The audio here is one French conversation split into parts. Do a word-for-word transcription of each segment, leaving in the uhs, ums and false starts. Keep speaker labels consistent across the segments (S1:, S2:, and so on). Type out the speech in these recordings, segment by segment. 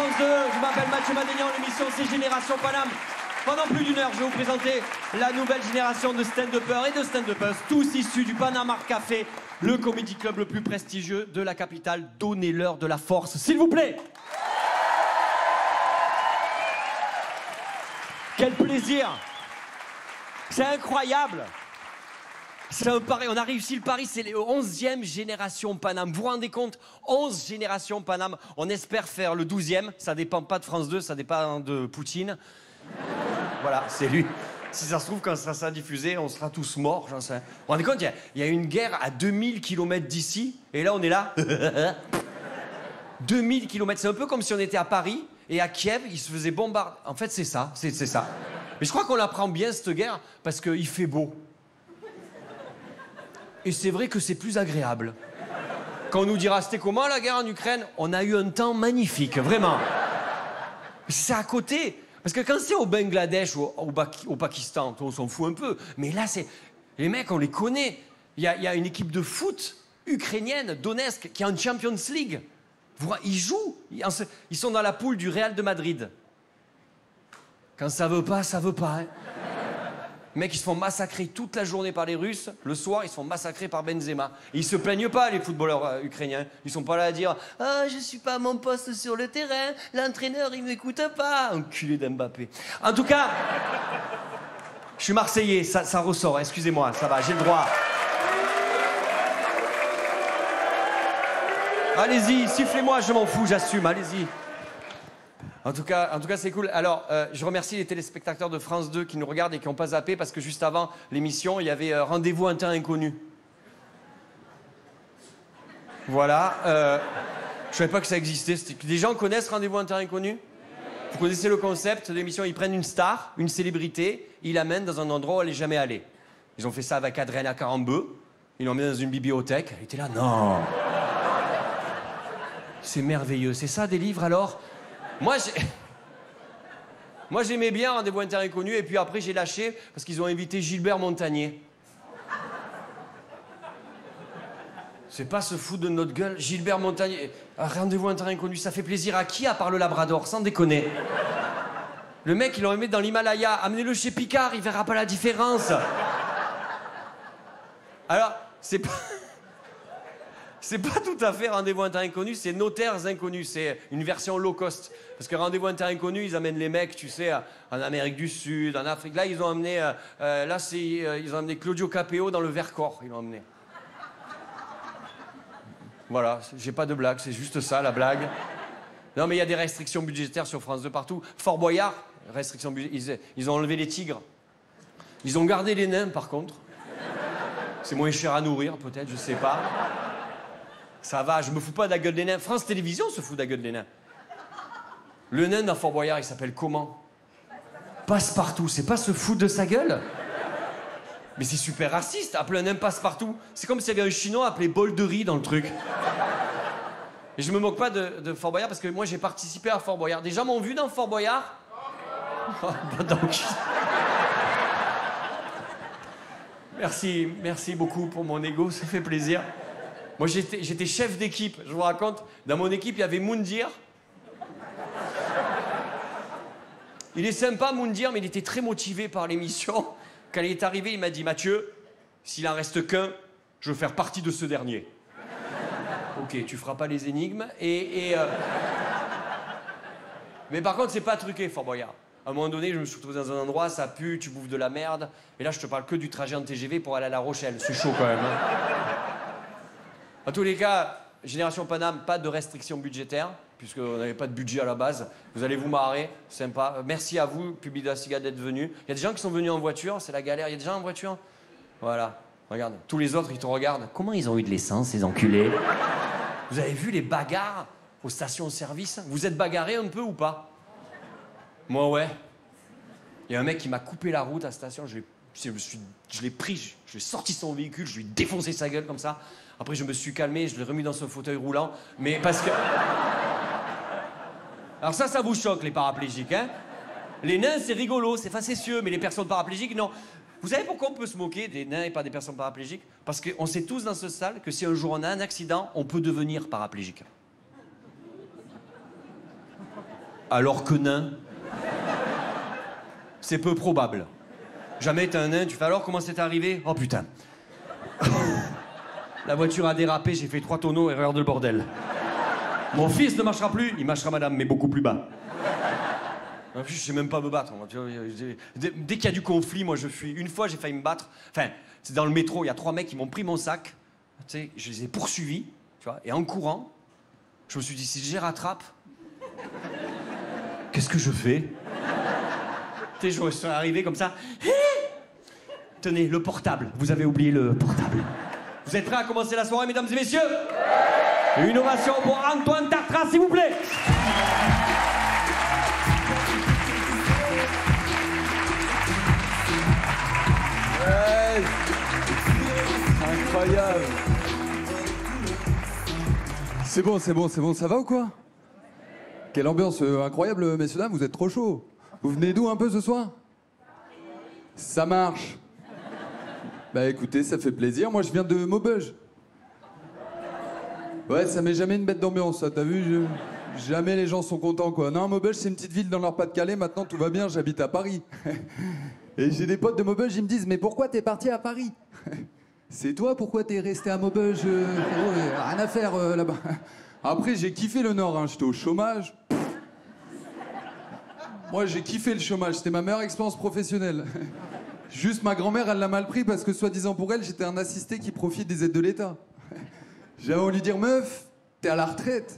S1: France deux, je m'appelle Mathieu Madénian, l'émission c'est Génération Paname. Pendant plus d'une heure, je vais vous présenter la nouvelle génération de stand-uppers et de stand-uppers, tous issus du Paname Art Café, le comedy club le plus prestigieux de la capitale. Donnez-leur de la force, s'il vous plaît. Quel plaisir. C'est incroyable. C'est un pari. On a réussi le pari, c'est les onzième génération Paname. Vous vous rendez compte? onze générations Paname. On espère faire le douzième. Ça dépend pas de France deux, ça dépend de Poutine. Voilà, c'est lui. Si ça se trouve, quand ça sera diffusé, on sera tous morts, j'en sais. Vous vous rendez compte, il y a, il y a une guerre à deux mille kilomètres d'ici, et là, on est là. deux mille kilomètres, c'est un peu comme si on était à Paris, et à Kiev, ils se faisaient bombarder. En fait, c'est ça, c'est ça. Mais je crois qu'on la prend bien, cette guerre, parce qu'il fait beau. Et c'est vrai que c'est plus agréable. Quand on nous dira, c'était comment la guerre en Ukraine? On a eu un temps magnifique, vraiment. C'est à côté. Parce que quand c'est au Bangladesh ou au, au, au Pakistan, on s'en fout un peu. Mais là, c'est... Les mecs, on les connaît. Il y a, y a une équipe de foot ukrainienne, Donetsk, qui est en Champions League. Ils jouent. Ils sont dans la poule du Real de Madrid. Quand ça veut pas, ça veut pas. Hein. Les mecs, ils se font massacrer toute la journée par les Russes. Le soir, ils se font massacrer par Benzema. Et ils se plaignent pas, les footballeurs euh, ukrainiens. Ils sont pas là à dire « Ah, je suis pas à mon poste sur le terrain. L'entraîneur, il m'écoute pas. » Enculé d'Mbappé. En tout cas, je suis Marseillais. Ça, ça ressort. Excusez-moi, ça va, j'ai le droit. Allez-y, sifflez-moi, je m'en fous, j'assume. Allez-y. En tout cas, en tout cas, c'est cool. Alors, euh, je remercie les téléspectateurs de France deux qui nous regardent et qui n'ont pas zappé parce que juste avant l'émission, il y avait euh, Rendez-vous un temps inconnu. Voilà. Euh, je ne savais pas que ça existait. Les gens connaissent Rendez-vous un temps inconnu? Vous connaissez le concept de l'émission? Ils prennent une star, une célébrité, ils l'amènent dans un endroit où elle n'est jamais allée. Ils ont fait ça avec Adriana Carambeu. Ils l'ont mis dans une bibliothèque. Elle était là. Non. C'est merveilleux. C'est ça des livres alors? Moi, j'ai... Moi, j'aimais bien Rendez-vous un temps inconnu, et puis après, j'ai lâché parce qu'ils ont invité Gilbert Montagnier. C'est pas se foutre de notre gueule, Gilbert Montagnier. Rendez-vous un temps inconnu, ça fait plaisir à qui à part le Labrador, sans déconner? Le mec, ils l'ont mis dans l'Himalaya. Amenez-le chez Picard, il verra pas la différence. Alors, c'est pas... C'est pas tout à fait Rendez-vous un temps inconnu, c'est Notaires inconnus. C'est une version low cost. Parce que Rendez-vous un temps inconnu, ils amènent les mecs, tu sais, en Amérique du Sud, en Afrique. Là, ils ont amené, euh, euh, là, c'est, euh, ils ont amené Claudio Capéo dans le Vercors. Ils l'ont amené. Voilà, j'ai pas de blague, c'est juste ça, la blague. Non, mais il y a des restrictions budgétaires sur France deux partout. Fort Boyard, restrictions budgétaires. Ils, ils ont enlevé les tigres. Ils ont gardé les nains, par contre. C'est moins cher à nourrir, peut-être, je sais pas. Ça va, je me fous pas de la gueule des nains. France Télévisions se fout de la gueule des nains. Le nain dans Fort Boyard, il s'appelle comment? Passe-partout, c'est pas se foutre de sa gueule? Mais c'est super raciste, appeler un nain passe-partout. C'est comme s'il y avait un chinois appelé bol de riz dans le truc. Et je me moque pas de, de Fort Boyard parce que moi j'ai participé à Fort Boyard. Des gens m'ont vu dans Fort Boyard? Oh, bah donc... Merci, merci beaucoup pour mon ego, ça fait plaisir. Moi, j'étais chef d'équipe, je vous raconte. Dans mon équipe, il y avait Moundir. Il est sympa, Moundir, mais il était très motivé par l'émission. Quand il est arrivé, il m'a dit « Mathieu, s'il en reste qu'un, je veux faire partie de ce dernier. » Ok, tu feras pas les énigmes. Et, et euh... Mais par contre, c'est pas truqué, Fort Boyard. À un moment donné, je me suis retrouvé dans un endroit, ça pue, tu bouffes de la merde. Et là, je te parle que du trajet en T G V pour aller à La Rochelle. C'est chaud quand même. Hein. En tous les cas, Génération Paname, pas de restrictions budgétaires, puisqu'on n'avait pas de budget à la base. Vous allez vous marrer, sympa. Merci à vous, Public de la Cigale, d'être venus. Il y a des gens qui sont venus en voiture, c'est la galère. Il y a des gens en voiture? Voilà, regarde. Tous les autres, ils te regardent. Comment ils ont eu de l'essence, ces enculés? Vous avez vu les bagarres aux stations-service? Vous êtes bagarrés un peu ou pas? Moi, ouais. Il y a un mec qui m'a coupé la route à la station. Je l'ai, je me suis, je l'ai pris, je, je l'ai sorti son véhicule, je lui ai défoncé sa gueule comme ça. Après, je me suis calmé, je l'ai remis dans son fauteuil roulant. Mais parce que... Alors ça, ça vous choque, les paraplégiques, hein? Les nains, c'est rigolo, c'est facétieux, mais les personnes paraplégiques, non. Vous savez pourquoi on peut se moquer des nains et pas des personnes paraplégiques? Parce qu'on sait tous dans cette salle que si un jour on a un accident, on peut devenir paraplégique. Alors que nain, c'est peu probable. Jamais t'es un nain, tu fais alors comment c'est arrivé? Oh putain. La voiture a dérapé, j'ai fait trois tonneaux et regarde le bordel. Mon fils ne marchera plus, il marchera madame, mais beaucoup plus bas. En plus, je sais même pas me battre. Moi, tu vois, dès dès qu'il y a du conflit, moi je fuis. Une fois, j'ai failli me battre. Enfin, c'est dans le métro, il y a trois mecs qui m'ont pris mon sac. Tu sais, je les ai poursuivis, tu vois, et en courant, je me suis dit, si je les rattrape, qu'est-ce que je fais? Tu sais, je suis arrivé comme ça. Tenez, le portable. Vous avez oublié le portable. Vous êtes prêts à commencer la soirée, mesdames et messieurs? Une ovation pour Antoine Tartras, s'il vous plaît.
S2: Ouais. Incroyable. C'est bon, c'est bon, c'est bon, ça va ou quoi? Quelle ambiance euh, incroyable, messieurs, dames, vous êtes trop chauds. Vous venez d'où un peu ce soir? Ça marche. Bah écoutez, ça fait plaisir, moi je viens de Maubeuge. Ouais, ça met jamais une bête d'ambiance, ça, t'as vu? je... Jamais les gens sont contents, quoi. Non, Maubeuge, c'est une petite ville dans le Nord-Pas-de-Calais, maintenant tout va bien, j'habite à Paris. Et j'ai des potes de Maubeuge, ils me disent, mais pourquoi t'es parti à Paris? C'est toi, pourquoi t'es resté à Maubeuge? euh, oh, rien à faire euh, là-bas. Après, j'ai kiffé le Nord, hein. J'étais au chômage. Moi, j'ai kiffé le chômage, c'était ma meilleure expérience professionnelle. Juste, ma grand-mère, elle l'a mal pris parce que, soi-disant pour elle, j'étais un assisté qui profite des aides de l'État. J'avais envie de lui dire, meuf, t'es à la retraite.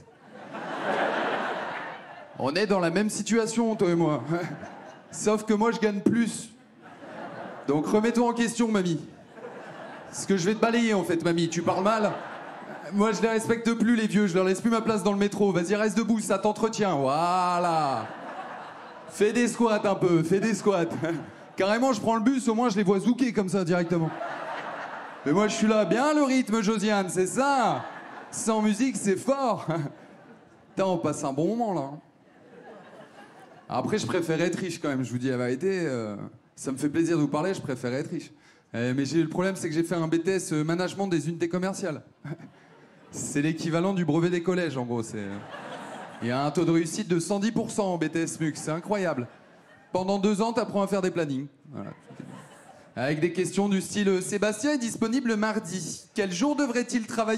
S2: On est dans la même situation, toi et moi. Sauf que moi, je gagne plus. Donc remets-toi en question, mamie. Parce que je vais te balayer, en fait, mamie. Tu parles mal? Moi, je les respecte plus, les vieux. Je leur laisse plus ma place dans le métro. Vas-y, reste debout, ça t'entretient. Voilà. Fais des squats un peu, fais des squats. Carrément, je prends le bus, au moins, je les vois zouker comme ça, directement. Mais moi, je suis là. Bien le rythme, Josiane, c'est ça. Sans musique, c'est fort. Putain, on passe un bon moment, là. Après, je préfère être riche, quand même. Je vous dis la vérité. Euh, ça me fait plaisir de vous parler, je préfère être riche. Euh, mais j'ai, le problème, c'est que j'ai fait un B T S management des unités commerciales. C'est l'équivalent du brevet des collèges, en gros. C'est... Il y a un taux de réussite de cent dix pour cent en B T S M U X, c'est incroyable. Pendant deux ans, t'apprends à faire des plannings. Voilà. Avec des questions du style « Sébastien est disponible mardi. Quel jour devrait-il travailler ?»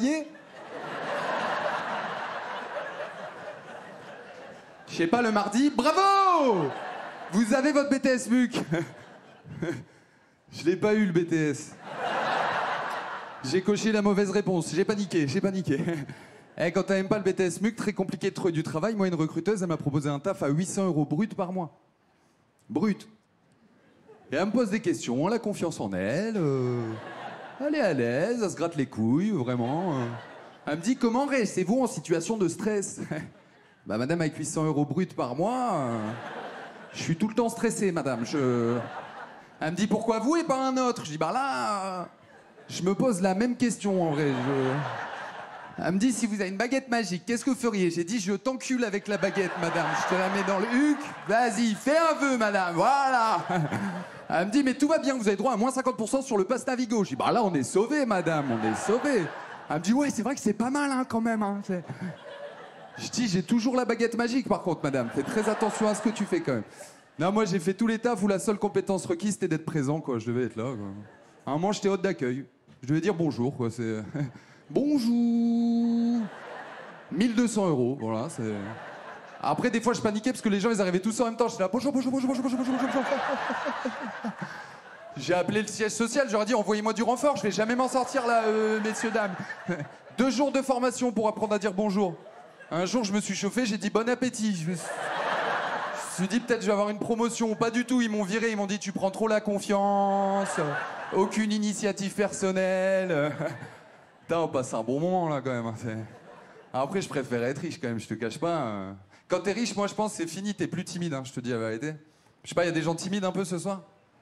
S2: Je sais pas, le mardi. Bravo! Vous avez votre B T S M U X. Je l'ai pas eu, le B T S. J'ai coché la mauvaise réponse. J'ai paniqué, j'ai paniqué. Eh, quand t'aimes pas le B T S M U X, très compliqué de trouver du travail. Moi, une recruteuse, elle m'a proposé un taf à huit cents euros brut par mois. Brut. Et elle me pose des questions, elle a confiance en elle. Euh... Elle est à l'aise, elle se gratte les couilles, vraiment. Euh... Elle me dit, comment restez-vous en situation de stress? Bah, madame, avec huit cents euros brut par mois, euh... je suis tout le temps stressé, madame. Je... Elle me dit, pourquoi vous et pas un autre? Je dis, bah là, euh... je me pose la même question, en vrai. Je... Elle me dit, si vous avez une baguette magique, qu'est-ce que vous feriez? J'ai dit, je t'encule avec la baguette, madame. Je te la mets dans le huc. Vas-y, fais un vœu, madame. Voilà. Elle me dit, mais tout va bien, vous avez droit à moins cinquante pour cent sur le pass Navigo. Je dis, bah là, on est sauvés, madame, on est sauvés. Elle me dit, ouais, c'est vrai que c'est pas mal, hein, quand même. Hein. Je dis, j'ai toujours la baguette magique, par contre, madame. Fais très attention à ce que tu fais, quand même. Non, moi, j'ai fait tous les tafs où la seule compétence requise, c'était d'être présent, quoi. Je devais être là, quoi. À un moment, j'étais hôte d'accueil. Je devais dire bonjour, quoi. C'est... Bonjour. mille deux cents euros, voilà, c'est... Après, des fois, je paniquais parce que les gens, ils arrivaient tous en même temps. J'étais là, bonjour, bonjour, bonjour, bonjour, bonjour, bonjour, bonjour. J'ai appelé le siège social, j'aurais dit, envoyez-moi du renfort, je vais jamais m'en sortir, là, euh, messieurs, dames. Deux jours de formation pour apprendre à dire bonjour. Un jour, je me suis chauffé, j'ai dit, bon appétit. Je me suis, je me suis dit, peut-être je vais avoir une promotion. Pas du tout, ils m'ont viré, ils m'ont dit, tu prends trop la confiance, aucune initiative personnelle. Putain, on passe un bon moment, là, quand même. Après, je préfère être riche, quand même, je te cache pas. Quand t'es riche, moi, je pense, c'est fini, t'es plus timide, hein, je te dis la vérité. Je sais pas, il y a des gens timides un peu ce soir?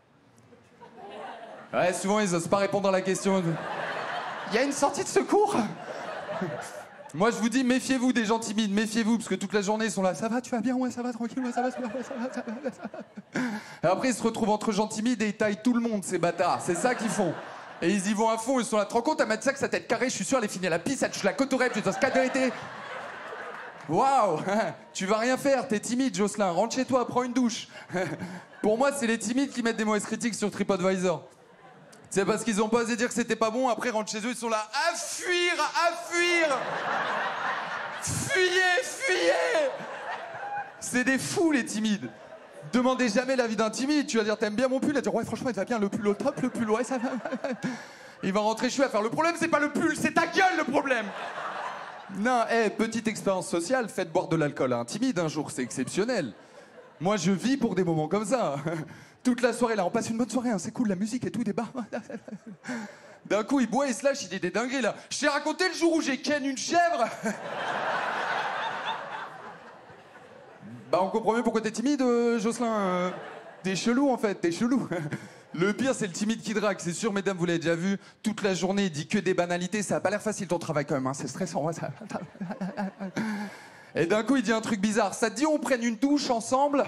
S2: Ouais, souvent, ils osent pas répondre à la question. Il y a une sortie de secours? Moi, je vous dis, méfiez-vous des gens timides, méfiez-vous, parce que toute la journée, ils sont là, ça va, tu vas bien, ouais, ça va, tranquille, ouais, ça va, ça va, ça va, ça va, ça va. Et après, ils se retrouvent entre gens timides et ils taillent tout le monde, ces bâtards. C'est ça qu'ils font. Et ils y vont à fond, ils sont là, te rends compte, à mettre ça que sa tête carrée, je suis sûr, elle est finie à la pisse, elle touche la côte au rêve, tu dois se cadrer. Waouh. Tu vas rien faire, t'es timide, Jocelyn. Rentre chez toi, prends une douche. Pour moi, c'est les timides qui mettent des mauvaises critiques sur TripAdvisor. C'est parce qu'ils ont pas osé dire que c'était pas bon, après rentrent chez eux, ils sont là à fuir, à fuir. Fuyez, fuyez. C'est des fous, les timides. Demandez jamais l'avis d'un timide. Tu vas dire, t'aimes bien mon pull? Il va dire, ouais, franchement, il va bien, le pull au top, le pull, ouais, ça va. Il va rentrer chez lui à faire, le problème, c'est pas le pull, c'est ta gueule, le problème. Non, hé, hey, petite expérience sociale, faites boire de l'alcool à un timide un jour, c'est exceptionnel. Moi, je vis pour des moments comme ça. Toute la soirée, là, on passe une bonne soirée, hein, c'est cool, la musique et tout, des bars. D'un coup, il boit, il se lâche, il dit des dingueries, là. Je t'ai raconté le jour où j'ai ken une chèvre. Bah, on comprend mieux pourquoi t'es timide, euh, Jocelyn. Euh, t'es chelou, en fait, t'es chelou. Le pire, c'est le timide qui drague. C'est sûr, mesdames, vous l'avez déjà vu. Toute la journée, il dit que des banalités. Ça a pas l'air facile, ton travail, quand même. Hein. C'est stressant. Ouais, ça... Et d'un coup, il dit un truc bizarre. Ça te dit, on prenne une douche ensemble?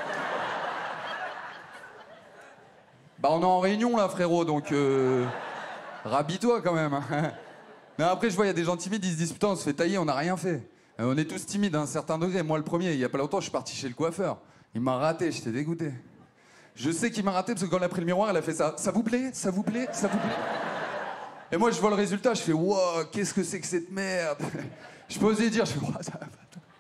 S2: Bah, on est en réunion, là, frérot, donc... Euh... Rhabille-toi, quand même. Mais après, je vois, il y a des gens timides, ils se disent, putain, on se fait tailler, on n'a rien fait. Euh, on est tous timides à un certain degré. Moi, le premier, il y a pas longtemps, je suis parti chez le coiffeur. Il m'a raté, j'étais dégoûté. Je sais qu'il m'a raté parce que quand elle a pris le miroir, elle a fait ça. Ça vous plaît? Ça vous plaît? Ça vous plaît? Et moi, je vois le résultat, je fais, wow, qu'est-ce que c'est que cette merde? Je peux oser dire, je fais, wow, ça va.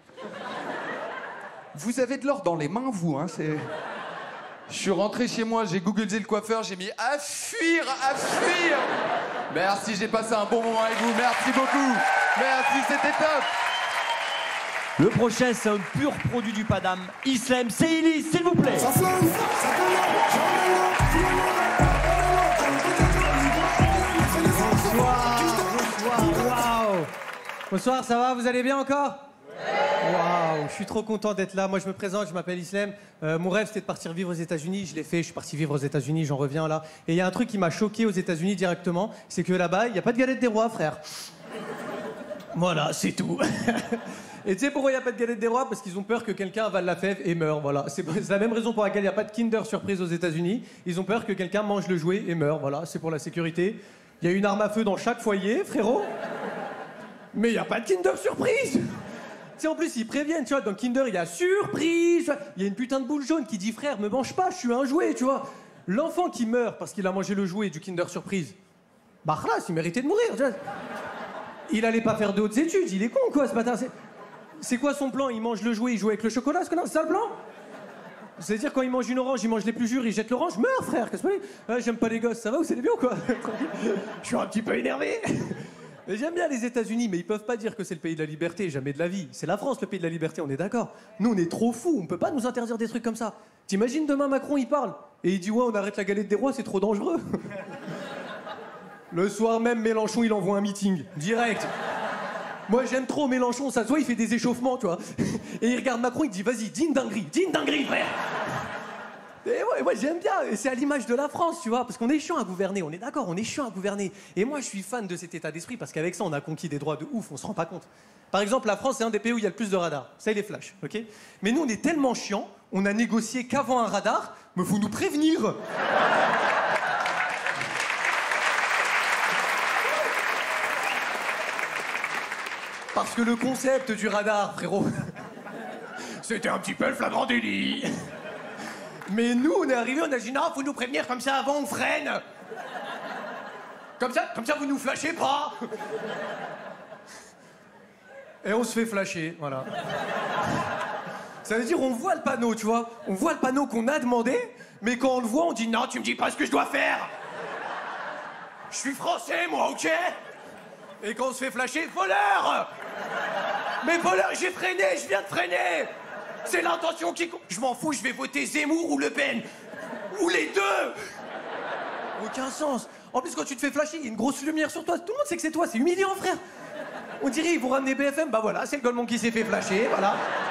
S2: Vous avez de l'or dans les mains, vous, hein, c'est... Je suis rentré chez moi, j'ai googlisé le coiffeur, j'ai mis à fuir, à fuir. Merci, j'ai passé un bon moment avec vous, merci beaucoup. Merci, c'était top.
S1: Le prochain, c'est un pur produit du Padam. Islem Seili, s'il vous plaît.
S3: Bonsoir, bonsoir, waouh. Bonsoir, ça va, vous allez bien encore? Waouh, je suis trop content d'être là. Moi, je me présente, je m'appelle Islem. Euh, mon rêve, c'était de partir vivre aux États-Unis. Je l'ai fait, je suis parti vivre aux États-Unis, j'en reviens là. Et il y a un truc qui m'a choqué aux États-Unis directement, c'est que là-bas, il n'y a pas de galette des rois, frère. Voilà, c'est tout. Et tu sais pourquoi il n'y a pas de galette des rois? Parce qu'ils ont peur que quelqu'un avale la fève et meure, voilà. C'est la même raison pour laquelle il n'y a pas de Kinder Surprise aux États-Unis. Ils ont peur que quelqu'un mange le jouet et meure, voilà. C'est pour la sécurité. Il y a une arme à feu dans chaque foyer, frérot. Mais il n'y a pas de Kinder Surprise. Tu sais, en plus, ils préviennent, tu vois, dans Kinder, il y a surprise. Il y a une putain de boule jaune qui dit, frère, me mange pas, je suis un jouet, tu vois. L'enfant qui meurt parce qu'il a mangé le jouet du Kinder Surprise, bah, khalas, il méritait de mourir, tu vois. Il allait pas faire de hautes études, il est con, quoi, ce matin. C'est quoi son plan? Il mange le jouet, il joue avec le chocolat, ce connard, c'est ça le plan? C'est-à-dire, quand il mange une orange, il mange les plus jures, il jette l'orange, meurs, frère, qu'est-ce que c'est? Ah, j'aime pas les gosses, ça va, vous allez bien ou quoi? Je suis un petit peu énervé. J'aime bien les États-Unis, mais ils peuvent pas dire que c'est le pays de la liberté, jamais de la vie. C'est la France, le pays de la liberté, on est d'accord. Nous, on est trop fous, on peut pas nous interdire des trucs comme ça. T'imagines demain Macron, il parle, et il dit ouais, on arrête la galette des rois, c'est trop dangereux. Le soir même, Mélenchon, il envoie un meeting, direct. Moi, j'aime trop Mélenchon, ça se voit, il fait des échauffements, tu vois. Et il regarde Macron, il dit vas-y, dis une dinguerie, dis une dinguerie, frère. Et ouais, ouais, j'aime bien, et c'est à l'image de la France, tu vois, parce qu'on est chiant à gouverner, on est d'accord, on est chiant à gouverner. Et moi, je suis fan de cet état d'esprit, parce qu'avec ça, on a conquis des droits de ouf, on se rend pas compte. Par exemple, la France, c'est un des pays où il y a le plus de radars. Ça, il est flash, ok? Mais nous, on est tellement chiant, on a négocié qu'avant un radar, mais faut nous prévenir. Parce que le concept du radar, frérot, c'était un petit peu le flagrant délit. Mais nous, on est arrivés, on a dit non, faut nous prévenir, comme ça avant on freine. Comme ça, comme ça vous nous flashez pas. Et on se fait flasher, voilà. Ça veut dire on voit le panneau, tu vois. On voit le panneau qu'on a demandé, mais quand on le voit, on dit non, tu me dis pas ce que je dois faire. Je suis français, moi, ok? Et quand on se fait flasher, voleur! Mais voleur, j'ai freiné, je viens de freiner! C'est l'intention qui compte. Je m'en fous, je vais voter Zemmour ou Le Pen. Ou les deux! Aucun sens. En plus, quand tu te fais flasher, il y a une grosse lumière sur toi. Tout le monde sait que c'est toi, c'est humiliant, frère. On dirait ils vont ramener B F M, bah voilà, c'est le Goldman qui s'est fait flasher, voilà.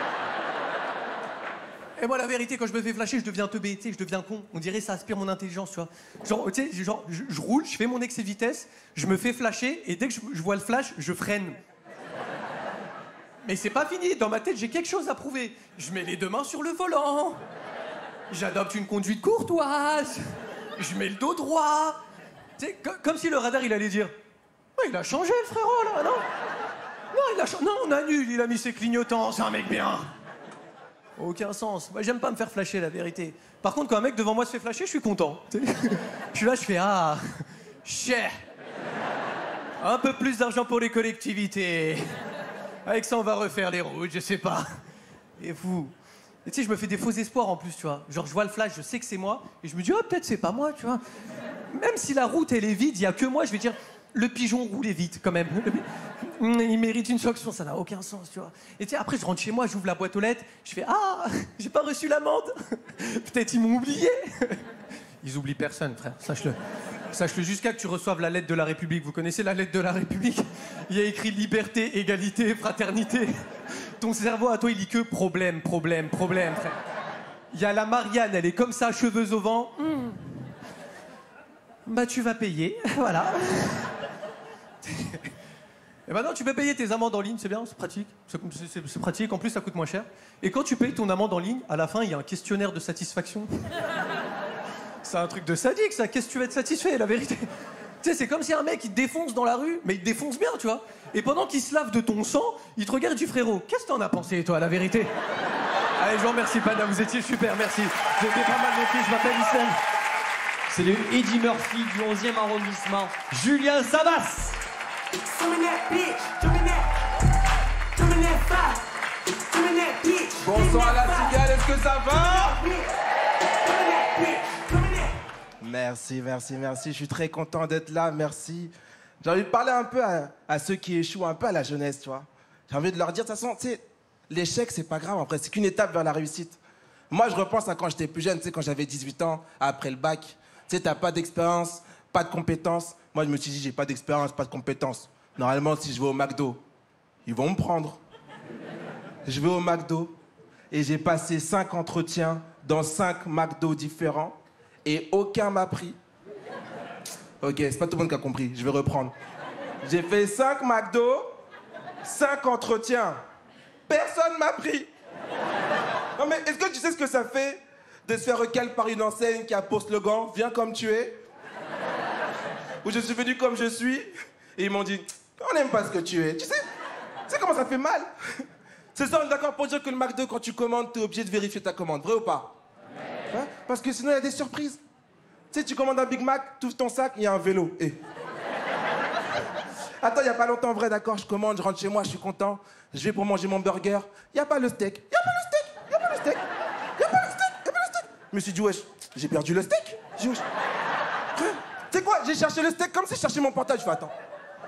S3: Et moi, la vérité, quand je me fais flasher, je deviens teubé, tu sais, je deviens con. On dirait ça aspire mon intelligence, tu vois. Genre, tu sais, genre, je, je roule, je fais mon excès de vitesse, je me fais flasher, et dès que je, je vois le flash, je freine. Mais c'est pas fini, dans ma tête, j'ai quelque chose à prouver. Je mets les deux mains sur le volant. J'adopte une conduite courtoise. Je mets le dos droit. Tu sais, comme, comme si le radar, il allait dire... Oh, il a changé, le frérot, là, non? Non, il a... non, on annule, il a mis ses clignotants, c'est un mec bien. Aucun sens. Moi, j'aime pas me faire flasher, la vérité. Par contre, quand un mec devant moi se fait flasher, je suis content. Je suis là, je fais ah, cher. Un peu plus d'argent pour les collectivités. Avec ça, on va refaire les routes, je sais pas. Et vous? Et tu sais, je me fais des faux espoirs en plus, tu vois. Genre, je vois le flash, je sais que c'est moi, et je me dis, oh, peut-être c'est pas moi, tu vois. Même si la route, elle est vide, il y a que moi, je vais dire, le pigeon roulait vite, quand même. Il mérite une sanction, ça n'a aucun sens, tu vois. Et tu sais, après, je rentre chez moi, j'ouvre la boîte aux lettres, je fais, ah, j'ai pas reçu l'amende. Peut-être ils m'ont oublié. Ils oublient personne, frère, sache-le. Sache-le jusqu'à que tu reçoives la lettre de la République. Vous connaissez la lettre de la République? Il y a écrit liberté, égalité, fraternité. Ton cerveau, à toi, il lit que problème, problème, problème, frère. Il y a la Marianne, elle est comme ça, cheveux au vent. Mmh. Bah, tu vas payer, voilà. Et maintenant, tu peux payer tes amendes en ligne, c'est bien, c'est pratique. C'est, c'est, c'est pratique, en plus, ça coûte moins cher. Et quand tu payes ton amende en ligne, à la fin, il y a un questionnaire de satisfaction. C'est un truc de sadique, ça. Qu'est-ce que tu vas être satisfait, la vérité? Tu sais, c'est comme si un mec, il te défonce dans la rue, mais il te défonce bien, tu vois. Et pendant qu'il se lave de ton sang, il te regarde du frérot. Qu'est-ce que t'en as pensé, toi, la vérité? Allez, je vous remercie, Pana, vous étiez super, merci. Vous étiez pas mal monté, je m'appelle Issem.
S1: C'est le Eddie Murphy du onzième arrondissement, Julien Sabas.
S4: Bonsoir la cigale, est-ce que ça va? Merci, merci, merci. Je suis très content d'être là, merci. J'ai envie de parler un peu à, à ceux qui échouent, un peu à la jeunesse, tu vois. J'ai envie de leur dire, de toute façon, tu sais, l'échec, c'est pas grave, après, c'est qu'une étape vers la réussite. Moi, je repense à quand j'étais plus jeune, tu sais, quand j'avais dix-huit ans, après le bac. Tu sais, t'as pas d'expérience, pas de compétences. Moi, je me suis dit, j'ai pas d'expérience, pas de compétences. Normalement, si je vais au McDo, ils vont me prendre. Je vais au McDo et j'ai passé cinq entretiens dans cinq McDo différents et aucun m'a pris. Ok, c'est pas tout le monde qui a compris, je vais reprendre. J'ai fait cinq McDo, cinq entretiens. Personne m'a pris. Non mais est-ce que tu sais ce que ça fait de se faire recal par une enseigne qui a pour slogan « Viens comme tu es » où je suis venu comme je suis et ils m'ont dit « On n'aime pas ce que tu es. » Tu sais, tu sais comment ça fait mal? C'est ça, on est d'accord pour dire que le McDo, quand tu commandes, t'es obligé de vérifier ta commande. Vrai ou pas? Ouais. Hein? Parce que sinon, il y a des surprises. Tu sais, tu commandes un Big Mac, tu ouvres ton sac, il y a un vélo. Et... Attends, il n'y a pas longtemps, vrai, d'accord, je commande, je rentre chez moi, je suis content. Je vais pour manger mon burger. Il n'y a pas le steak. Il n'y a pas le steak. Il n'y a pas le steak. Il n'y a pas le steak. Il n'y a pas le steak. Je me suis dit, wesh, j'ai perdu le steak. J'ai... Tu sais quoi? J'ai cherché le steak comme si je cherchais mon portable. Je fais, attends.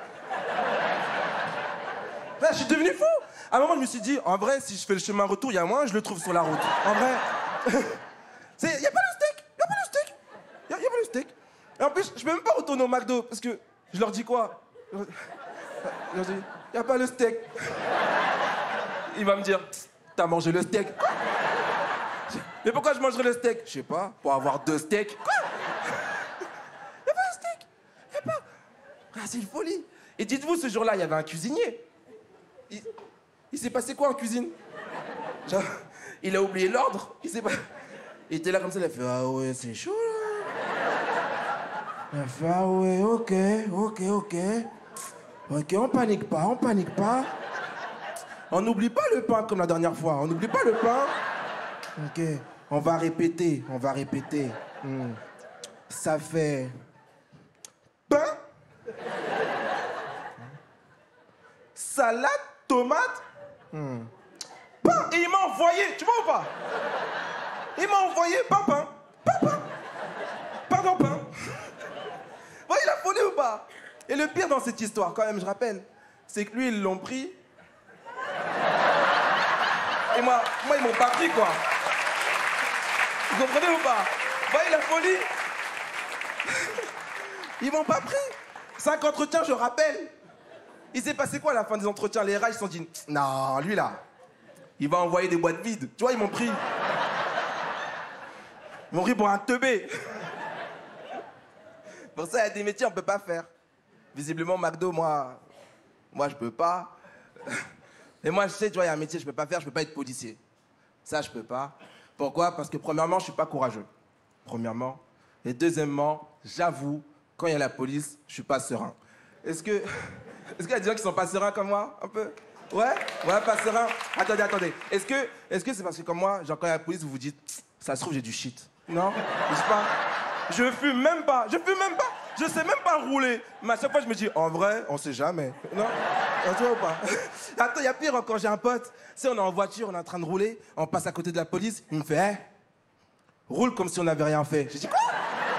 S4: Là, je suis devenu fou. À un moment, je me suis dit, en vrai, si je fais le chemin retour, il y a moins, je le trouve sur la route. En vrai, il n'y a pas le steak, il n'y a pas le steak, il n'y a, a pas le steak. Et en plus, je peux même pas retourner au McDo, parce que je leur dis quoi? Je leur dis, il n'y a pas le steak. Il va me dire, t'as mangé le steak. Quoi? Mais pourquoi je mangerais le steak? Je sais pas, pour avoir deux steaks. Quoi? Il n'y a pas le steak, il n'y a pas... Ah, c'est une folie. Et dites-vous, ce jour-là, il y avait un cuisinier. Il, il s'est passé quoi en cuisine? Genre, il a oublié l'ordre. Il s'est pas... Il était là comme ça, il a fait ah ouais, c'est chaud là. Il a fait ah ouais, ok, ok, ok. Ok, on panique pas, on panique pas. On n'oublie pas le pain comme la dernière fois. On n'oublie pas le pain. Ok, on va répéter, on va répéter. Hmm. Ça fait pain, salade, tomate, hmm. pain. Et il m'a envoyé, tu vois ou pas? Il m'a envoyé pas pain, pas pain, pardon pain. Vous voyez la folie ou pas? Et le pire dans cette histoire, quand même, je rappelle, c'est que lui, ils l'ont pris. Et moi, moi ils m'ont pas pris, quoi. Vous comprenez ou pas? Vous voyez la folie? Ils m'ont pas pris. Cinq entretiens, je rappelle. Il s'est passé quoi à la fin des entretiens? Les R H, ils se sont dit, non, lui là, il va envoyer des boîtes vides. Tu vois, ils m'ont pris. Ils m'ont pris pour un teubé. Pour ça, il y a des métiers qu'on peut pas faire. Visiblement, McDo, moi, moi, je peux pas. Et moi, je sais, tu vois, il y a un métier que je peux pas faire, je peux pas être policier. Ça, je peux pas. Pourquoi? Parce que premièrement, je suis pas courageux. Premièrement. Et deuxièmement, j'avoue, quand il y a la police, je suis pas serein. Est-ce que... Est-ce qu'il y a des gens qui sont pas sereins comme moi, un peu? Ouais? Ouais, pas sereins. Attendez, attendez. Est-ce que est-ce que c'est parce que comme moi, genre quand il y a la police, vous vous dites, ça se trouve, j'ai du shit? Non? Je sais pas. Je fume même pas. Je fume même pas. Je sais même pas rouler. Mais à chaque fois, je me dis, en vrai, on sait jamais. Non? Tu vois ou pas? Attends, il y a pire encore, j'ai un pote. Tu sais, on est en voiture, on est en train de rouler, on passe à côté de la police, il me fait, hé, roule comme si on n'avait rien fait. J'ai dit, quoi?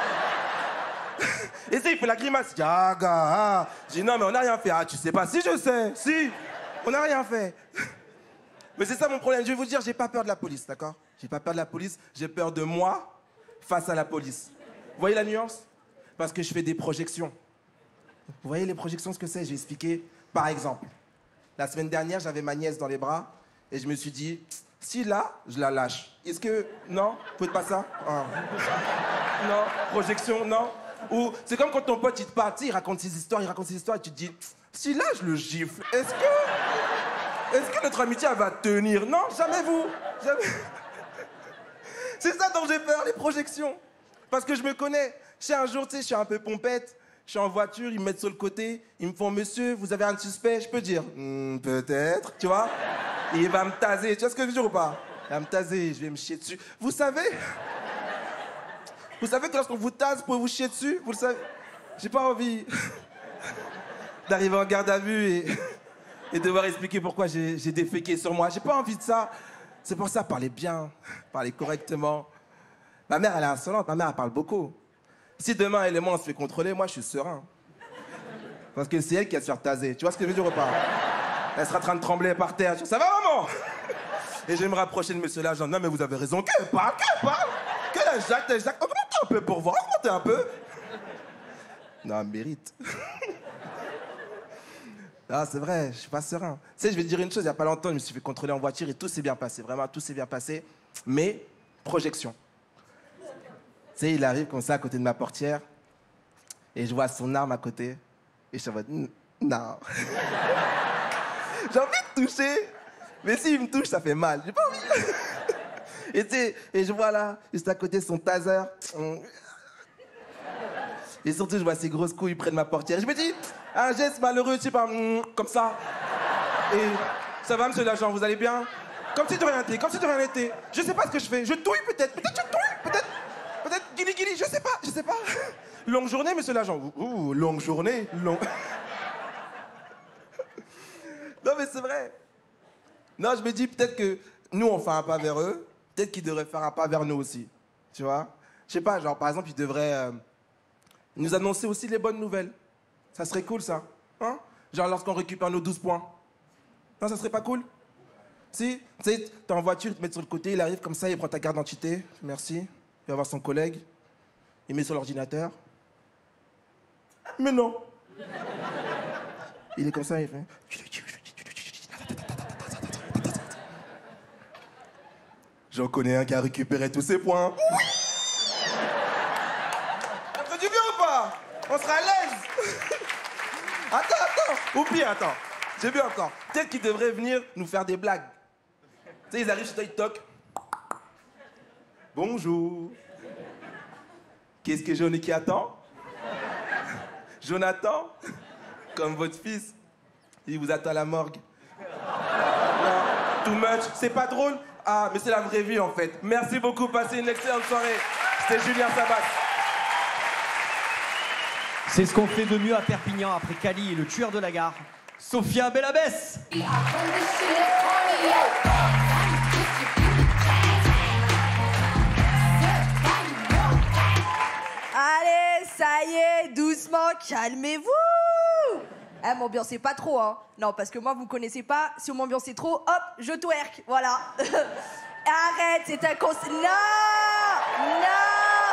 S4: Et ça, il fait la grimace. Il dit, ah, gars, ah. J'ai dit, non, mais on n'a rien fait. Ah, tu sais pas. Si, je sais. Si. On n'a rien fait. Mais c'est ça mon problème. Je vais vous dire, j'ai pas peur de la police, d'accord? J'ai pas peur de la police, j'ai peur de moi face à la police. Vous voyez la nuance? Parce que je fais des projections. Vous voyez les projections, ce que c'est? J'ai expliqué. Par exemple, la semaine dernière, j'avais ma nièce dans les bras et je me suis dit, si là, je la lâche. Est-ce que... Non? Vous faites pas ça? Ah. Non? Projection? Non? Ou c'est comme quand ton pote il te parle, tu sais, il raconte ses histoires, il raconte ses histoires et tu te dis, si là je le gifle, est-ce que, est-ce que notre amitié elle va tenir? Non, jamais vous, jamais. C'est ça dont j'ai peur, les projections. Parce que je me connais. Je sais un jour, tu sais, je suis un peu pompette, je suis en voiture, ils me mettent sur le côté, ils me font, monsieur, vous avez un suspect? Je peux dire, hmm, peut-être, tu vois. Et il va me taser, tu vois ce que je veux dire ou pas? Il va me taser, je vais me chier dessus. Vous savez? Vous savez que lorsqu'on vous tase, vous pouvez vous chier dessus? Vous le savez? J'ai pas envie d'arriver en garde à vue et, et devoir expliquer pourquoi j'ai déféqué sur moi. J'ai pas envie de ça. C'est pour ça, parlez bien, parlez correctement. Ma mère, elle est insolente. Ma mère, elle parle beaucoup. Si demain, elle et moi, on se fait contrôler, moi, je suis serein. Parce que c'est elle qui va se faire taser. Tu vois ce que je veux dire ou pas? Elle sera en train de trembler par terre. Ça va, maman? Et je vais me rapprocher de monsieur l'agent. Non, mais vous avez raison. Qu'elle parle, qu'elle parle. Que la Jacques, la Jacques. Augmentez un peu pour voir. Augmentez un peu. Non, elle mérite. Ah, c'est vrai, je suis pas serein. Tu sais, je vais te dire une chose, il y a pas longtemps, je me suis fait contrôler en voiture et tout s'est bien passé. Vraiment, tout s'est bien passé. Mais, projection. Tu sais, il arrive comme ça à côté de ma portière et je vois son arme à côté et je suis en mode, non. J'ai envie de toucher, mais s'il me touche, ça fait mal. J'ai pas envie. Et tu sais, et je vois là, juste à côté son taser. Et surtout, je vois ses grosses couilles près de ma portière. Je me dis, un geste malheureux, tu sais pas, comme ça. Et ça va, monsieur l'agent, vous allez bien? Comme si de rien n'était, comme si de rien n'était. Je sais pas ce que je fais. Je touille peut-être, peut-être je touille, peut-être, peut-être guili guili, je sais pas, je sais pas. Longue journée, monsieur l'agent. Ouh, longue journée, long. Non, mais c'est vrai. Non, je me dis peut-être que nous, on fait un pas vers eux. Peut-être qu'ils devraient faire un pas vers nous aussi. Tu vois? Je sais pas, genre, par exemple, ils devraient euh, nous annoncer aussi les bonnes nouvelles. Ça serait cool, ça. Hein? Genre, lorsqu'on récupère nos douze points. Non, ça serait pas cool? Si, tu sais, t'es en voiture, ils te mettent sur le côté, il arrive comme ça, il prend ta carte d'identité. Merci. Il va voir son collègue. Il met sur l'ordinateur. Mais non. Il est comme ça, il fait... J'en connais un qui a récupéré tous ses points. Oui. Ça fait du bien ou pas? On sera à l'aise. Attends, attends. Ou pire, attends. J'ai vu encore. Peut-être qu'ils devraient venir nous faire des blagues. Tu sais, ils arrivent chez toi, ils toquent. Bonjour. Qu'est-ce que j'en ai qui attend? Jonathan, comme votre fils, il vous attend à la morgue. Non, too much. C'est pas drôle? Ah, mais c'est la vraie vie, en fait. Merci beaucoup. Passez une excellente soirée. C'était Julien Sabat.
S1: C'est ce qu'on fait de mieux à Perpignan après Cali et le tueur de la gare, Sophia Bellabès.
S5: Allez, ça y est, doucement, calmez-vous. Eh, m'ambiancez pas trop, hein. Non, parce que moi, vous connaissez pas. Si on m'ambiancez trop, hop, je twerk. Voilà. Arrête, c'est un conseil. Non, non.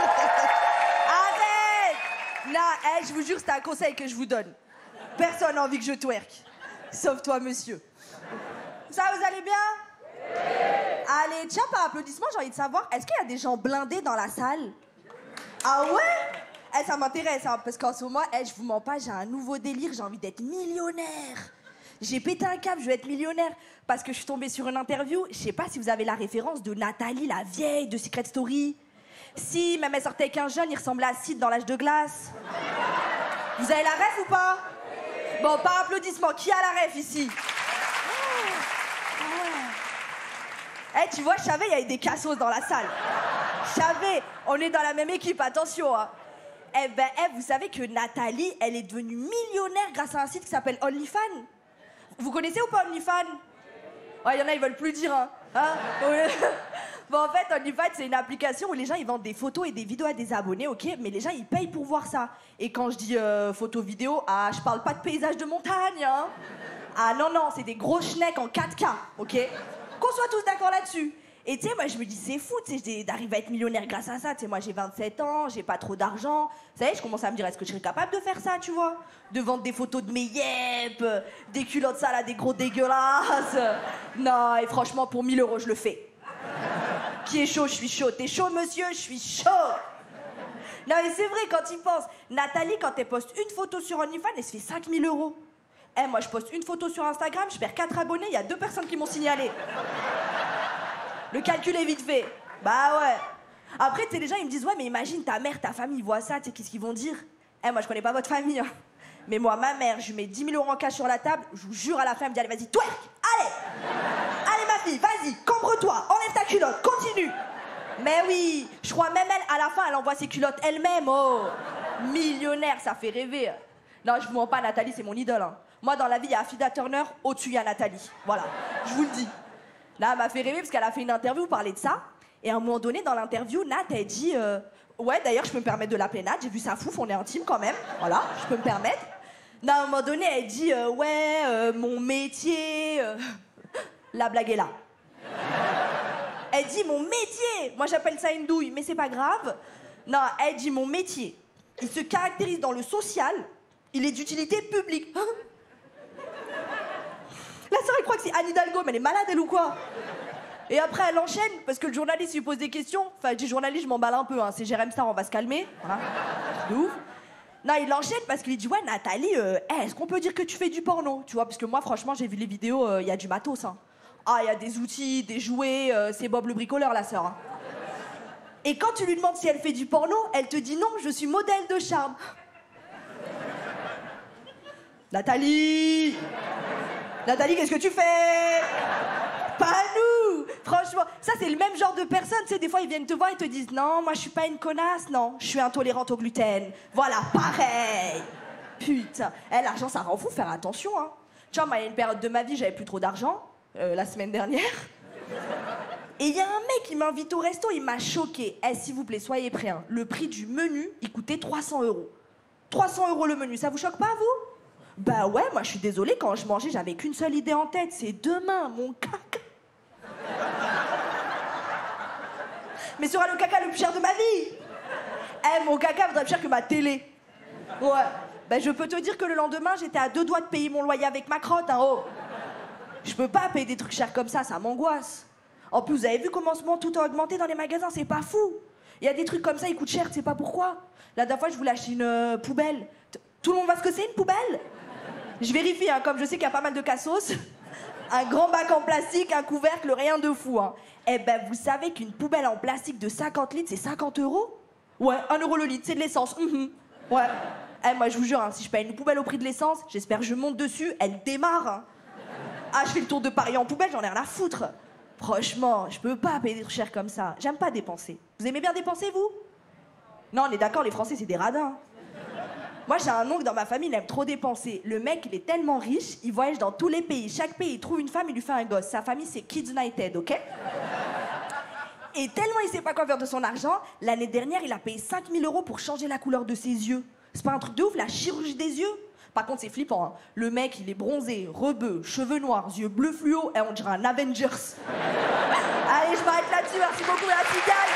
S5: Arrête. Non, eh, je vous jure, c'est un conseil que je vous donne. Personne n'a envie que je twerk. Sauf toi, monsieur. Ça, vous allez bien? Oui. Allez, tiens, par applaudissement, j'ai envie de savoir, est-ce qu'il y a des gens blindés dans la salle? Ah ouais? Eh, ça m'intéresse, hein, parce qu'en ce moment, eh, je vous mens pas, j'ai un nouveau délire, j'ai envie d'être millionnaire. J'ai pété un câble, je veux être millionnaire. Parce que je suis tombée sur une interview, je sais pas si vous avez la référence de Nathalie, la vieille de Secret Story. Si, même elle sortait avec un jeune, il ressemblait à Sid dans l'âge de glace. Vous avez la ref ou pas? Bon, par applaudissement, qui a la ref ici? Eh, tu vois, je savais, il y avait des cassos dans la salle. Je savais, on est dans la même équipe, attention. Hein. Eh ben, eh, vous savez que Nathalie, elle est devenue millionnaire grâce à un site qui s'appelle OnlyFans. Vous connaissez ou pas OnlyFans? Ouais, il y en a, ils veulent plus dire, hein. hein Bon, en fait, OnlyFans, c'est une application où les gens, ils vendent des photos et des vidéos à des abonnés, ok? Mais les gens, ils payent pour voir ça. Et quand je dis euh, photo vidéo, ah, je parle pas de paysage de montagne, hein. Ah non, non, c'est des gros schnecks en quatre K, ok? Qu'on soit tous d'accord là-dessus. Et tu sais, moi, je me dis, c'est fou, tu sais, d'arriver à être millionnaire grâce à ça. Tu sais, moi, j'ai vingt-sept ans, j'ai pas trop d'argent. Vous savez, je commence à me dire, est-ce que je serais capable de faire ça, tu vois? De vendre des photos de mes yep, des culottes sales à des gros dégueulasses. Non, et franchement, pour mille euros, je le fais. Qui est chaud, je suis chaud. T'es chaud, monsieur? Je suis chaud. Non, mais c'est vrai, quand il pense. Nathalie, quand elle poste une photo sur OnlyFans, elle se fait cinq mille euros. Eh, moi, je poste une photo sur Instagram, je perds quatre abonnés, il y a deux personnes qui m'ont signalé. Le calcul est vite fait. Bah ouais. Après, tu sais, les gens, ils me disent, ouais, mais imagine, ta mère, ta famille, ils voient ça, tu sais, qu'est-ce qu'ils vont dire? Eh, moi, je connais pas votre famille, hein. Mais moi, ma mère, je lui mets dix mille euros en cash sur la table, je vous jure, à la fin, elle me dit, allez, vas-y, twerk, allez. Allez, ma fille, vas-y, cambre-toi, enlève ta culotte, continue. Mais oui, je crois même elle, à la fin, elle envoie ses culottes elle-même, oh. Millionnaire, ça fait rêver. Non, je vous mens pas, Nathalie, c'est mon idole, hein. Moi, dans la vie, il y a Afida Turner, au-dessus, il y a Nathalie. Voilà, je vous le dis. Là, elle m'a fait rêver parce qu'elle a fait une interview, parler de ça. Et à un moment donné, dans l'interview, Nat, elle dit... Euh, ouais, d'ailleurs, je peux me permettre de l'appeler Nat. J'ai vu sa fouf, on est intime quand même. Voilà, je peux me permettre. Non, à un moment donné, elle dit... Euh, ouais, euh, mon métier... Euh... La blague est là. Elle dit mon métier. Moi, j'appelle ça une douille, mais c'est pas grave. Non, elle dit mon métier. Il se caractérise dans le social. Il est d'utilité publique. La sœur, elle croit que c'est Anne Hidalgo, mais elle est malade, elle ou quoi? Et après, elle enchaîne, parce que le journaliste lui pose des questions. Enfin, je dis journaliste, je m'emballe un peu, hein. C'est Jérém Star, on va se calmer. Voilà. De ouf. Non, il enchaîne parce qu'il dit, ouais, Nathalie, euh, hey, est-ce qu'on peut dire que tu fais du porno? Tu vois, parce que moi, franchement, j'ai vu les vidéos, il euh, y a du matos, hein. Ah, il y a des outils, des jouets, euh, c'est Bob le bricoleur, la sœur. Hein. Et quand tu lui demandes si elle fait du porno, elle te dit non, je suis modèle de charme. Nathalie Nathalie, qu'est-ce que tu fais? Pas nous. Franchement, ça c'est le même genre de personne. Tu sais, des fois ils viennent te voir et te disent non, moi je suis pas une connasse, non, je suis intolérante au gluten. Voilà, pareil. Putain, eh, l'argent ça rend fou, faire attention. Hein. Tu vois, moi il y a une période de ma vie, j'avais plus trop d'argent, euh, la semaine dernière. Et il y a un mec qui m'invite au resto, il m'a choqué. Eh, s'il vous plaît, soyez prêts. Hein. Le prix du menu, il coûtait trois cents euros. trois cents euros le menu, ça vous choque pas, vous? Bah ouais, moi je suis désolée, quand je mangeais, j'avais qu'une seule idée en tête, c'est demain, mon caca. Mais sera le caca le plus cher de ma vie. Eh, mon caca vaudrait plus cher que ma télé. Ouais. Bah je peux te dire que le lendemain, j'étais à deux doigts de payer mon loyer avec ma crotte, hein, oh. Je peux pas payer des trucs chers comme ça, ça m'angoisse. En plus, vous avez vu comment en ce moment tout a augmenté dans les magasins, c'est pas fou. Il y a des trucs comme ça, ils coûtent cher, tu sais pas pourquoi. La dernière fois, je voulais acheter une euh, poubelle. Tout le monde voit ce que c'est, une poubelle? Je vérifie, hein, comme je sais qu'il y a pas mal de cassos. Un grand bac en plastique, un couvercle, rien de fou. Hein. Eh ben, vous savez qu'une poubelle en plastique de cinquante litres, c'est cinquante euros? Ouais, un euro le litre, c'est de l'essence. Mmh. Ouais. Eh, moi, je vous jure, hein, si je paye une poubelle au prix de l'essence, j'espère que je monte dessus, elle démarre. Hein. Ah, je fais le tour de Paris en poubelle, j'en ai rien à foutre. Franchement, je peux pas payer des trucs chers comme ça. J'aime pas dépenser. Vous aimez bien dépenser, vous? Non, on est d'accord, les Français, c'est des radins. Moi, j'ai un oncle dans ma famille, il aime trop dépenser. Le mec, il est tellement riche, il voyage dans tous les pays. Chaque pays, il trouve une femme, il lui fait un gosse. Sa famille, c'est Kids United, ok? Et tellement il sait pas quoi faire de son argent, l'année dernière, il a payé cinq mille euros pour changer la couleur de ses yeux. C'est pas un truc de ouf, la chirurgie des yeux? Par contre, c'est flippant, hein. Le mec, il est bronzé, rebeu, cheveux noirs, yeux bleus fluo, et on dirait un Avengers. Allez, je m'arrête là-dessus, merci beaucoup, la cigale.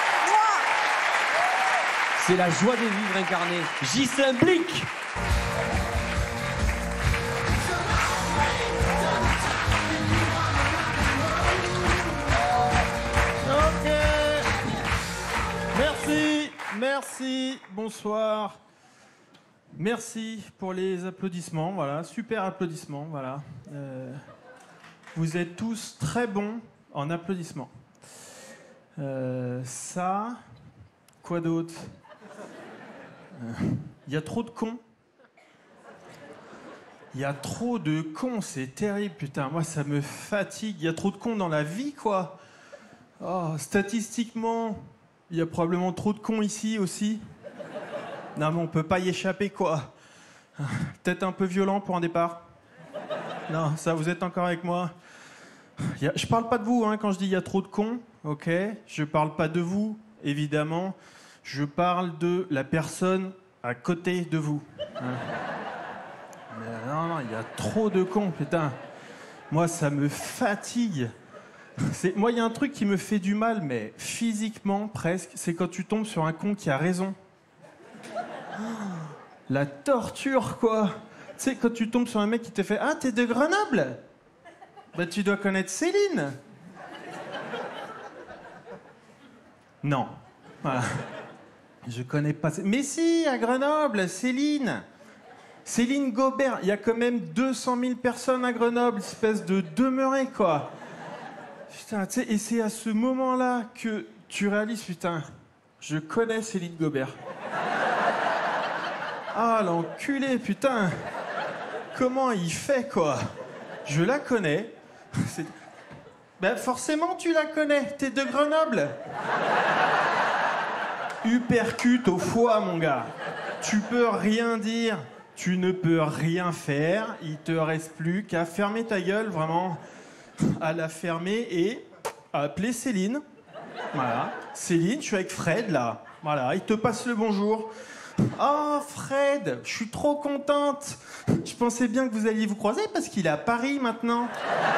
S1: C'est la joie de vivre incarnée. J'y s'implique.
S6: Ok. Merci, merci, bonsoir. Merci pour les applaudissements, voilà, super applaudissements, voilà. Euh, vous êtes tous très bons en applaudissements. Euh, ça, quoi d'autre? Il y a trop de cons. Il y a trop de cons, c'est terrible, putain. Moi, ça me fatigue. Il y a trop de cons dans la vie, quoi. Oh, statistiquement, il y a probablement trop de cons ici aussi. Non, mais on peut pas y échapper, quoi. Peut-être un peu violent pour un départ. Non, ça, vous êtes encore avec moi. Il y a... Je parle pas de vous, hein, quand je dis il y a trop de cons, ok? Je parle pas de vous, évidemment. Je parle de la personne à côté de vous. Hein. Mais non, non, il y a trop de cons, putain. Moi, ça me fatigue. C'est... Moi, il y a un truc qui me fait du mal, mais physiquement, presque, c'est quand tu tombes sur un con qui a raison. La torture, quoi. Tu sais, quand tu tombes sur un mec qui te fait « Ah, t'es de Grenoble ?» Bah, tu dois connaître Céline. Non. Voilà. Je connais pas... Mais si, à Grenoble, Céline. Céline Gobert. Il y a quand même deux cent mille personnes à Grenoble, espèce de demeuré, quoi. Putain, tu sais, et c'est à ce moment-là que tu réalises, putain, je connais Céline Gobert. Ah, l'enculé, putain. Comment il fait, quoi? Je la connais. C'est... Ben, forcément, tu la connais. T'es de Grenoble. Uppercut au foie, mon gars. Tu peux rien dire. Tu ne peux rien faire. Il te reste plus qu'à fermer ta gueule, vraiment. À la fermer et à appeler Céline. Voilà. Céline, je suis avec Fred, là. Voilà, il te passe le bonjour. Oh, Fred, je suis trop contente. Je pensais bien que vous alliez vous croiser parce qu'il est à Paris maintenant.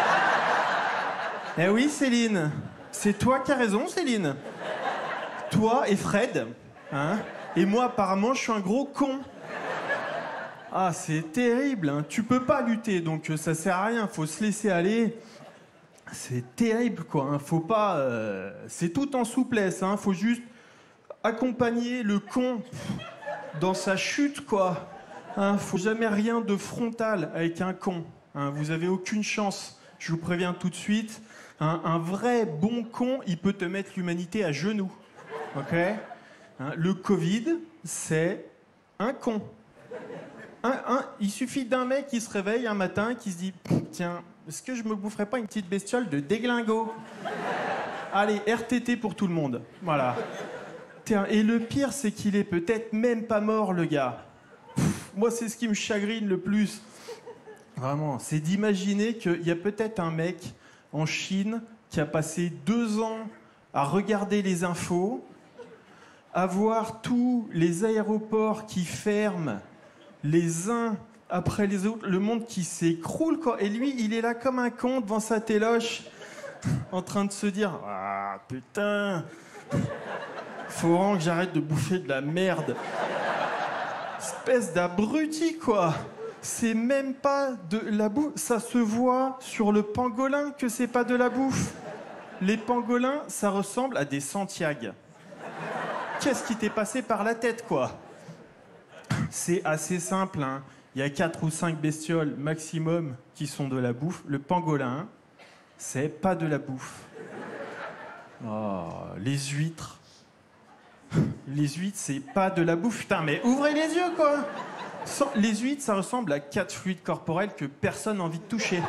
S6: Eh oui, Céline. C'est toi qui as raison, Céline. Toi et Fred. Hein. Et moi, apparemment, je suis un gros con. Ah, c'est terrible. Hein. Tu peux pas lutter, donc ça sert à rien. Faut se laisser aller. C'est terrible, quoi. Hein. Faut pas... Euh... C'est tout en souplesse. Hein. Faut juste accompagner le con dans sa chute, quoi. Hein, faut jamais rien de frontal avec un con. Hein, vous avez aucune chance. Je vous préviens tout de suite. Hein, un vrai bon con, il peut te mettre l'humanité à genoux. Ok? Hein, le Covid, c'est un con. Un, un, il suffit d'un mec qui se réveille un matin, qui se dit tiens, est-ce que je me boufferais pas une petite bestiole de déglingo? Allez, R T T pour tout le monde. Voilà. Et le pire, c'est qu'il est peut-être même pas mort, le gars. Pff, moi, c'est ce qui me chagrine le plus. Vraiment, c'est d'imaginer qu'il y a peut-être un mec en Chine qui a passé deux ans à regarder les infos, à voir tous les aéroports qui ferment les uns après les autres, le monde qui s'écroule, quoi. Et lui, il est là comme un con devant sa téloche, en train de se dire « Ah, putain !» Faut vraiment que j'arrête de bouffer de la merde. Espèce d'abruti, quoi. C'est même pas de la bouffe. Ça se voit sur le pangolin que c'est pas de la bouffe. Les pangolins, ça ressemble à des Santiago. Qu'est-ce qui t'est passé par la tête, quoi? C'est assez simple, hein. Il y a quatre ou cinq bestioles maximum qui sont de la bouffe. Le pangolin, c'est pas de la bouffe. Oh, les huîtres. Les huîtres, c'est pas de la bouffe. Putain, mais ouvrez les yeux, quoi. Sans... Les huîtres, ça ressemble à quatre fluides corporels que personne n'a envie de toucher.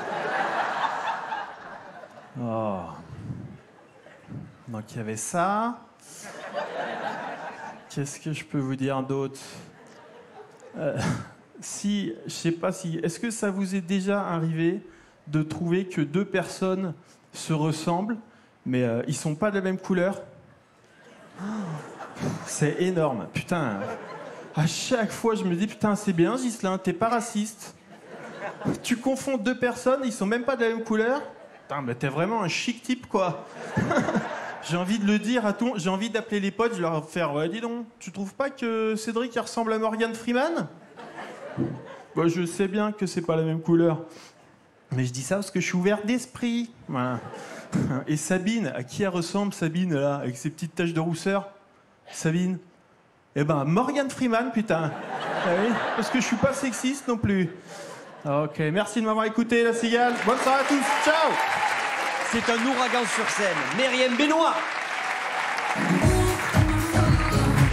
S6: Oh. Donc, il y avait ça. Qu'est-ce que je peux vous dire d'autre? euh, Si, je sais pas si... Est-ce que ça vous est déjà arrivé de trouver que deux personnes se ressemblent, mais euh, ils sont pas de la même couleur? C'est énorme, putain. À chaque fois, je me dis, putain, c'est bien, Ghislain, t'es pas raciste. Tu confonds deux personnes, ils sont même pas de la même couleur. Putain, mais t'es vraiment un chic type, quoi. J'ai envie de le dire à tout. J'ai envie d'appeler les potes, je leur faire, ouais, dis donc, tu trouves pas que Cédric il ressemble à Morgan Freeman? Bah, je sais bien que c'est pas la même couleur. Mais je dis ça parce que je suis ouvert d'esprit. Voilà. Et Sabine, à qui elle ressemble, Sabine, là, avec ses petites taches de rousseur? Sabine? Eh ben, Morgan Freeman, putain. Ah oui, parce que je suis pas sexiste non plus. Ok, merci de m'avoir écouté, la cigale. Bonne soirée à tous. Ciao.
S1: C'est un ouragan sur scène. Myriam Benoît.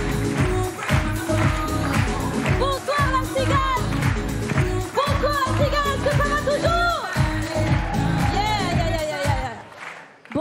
S7: Bonsoir, la cigale. Bonsoir, la cigale.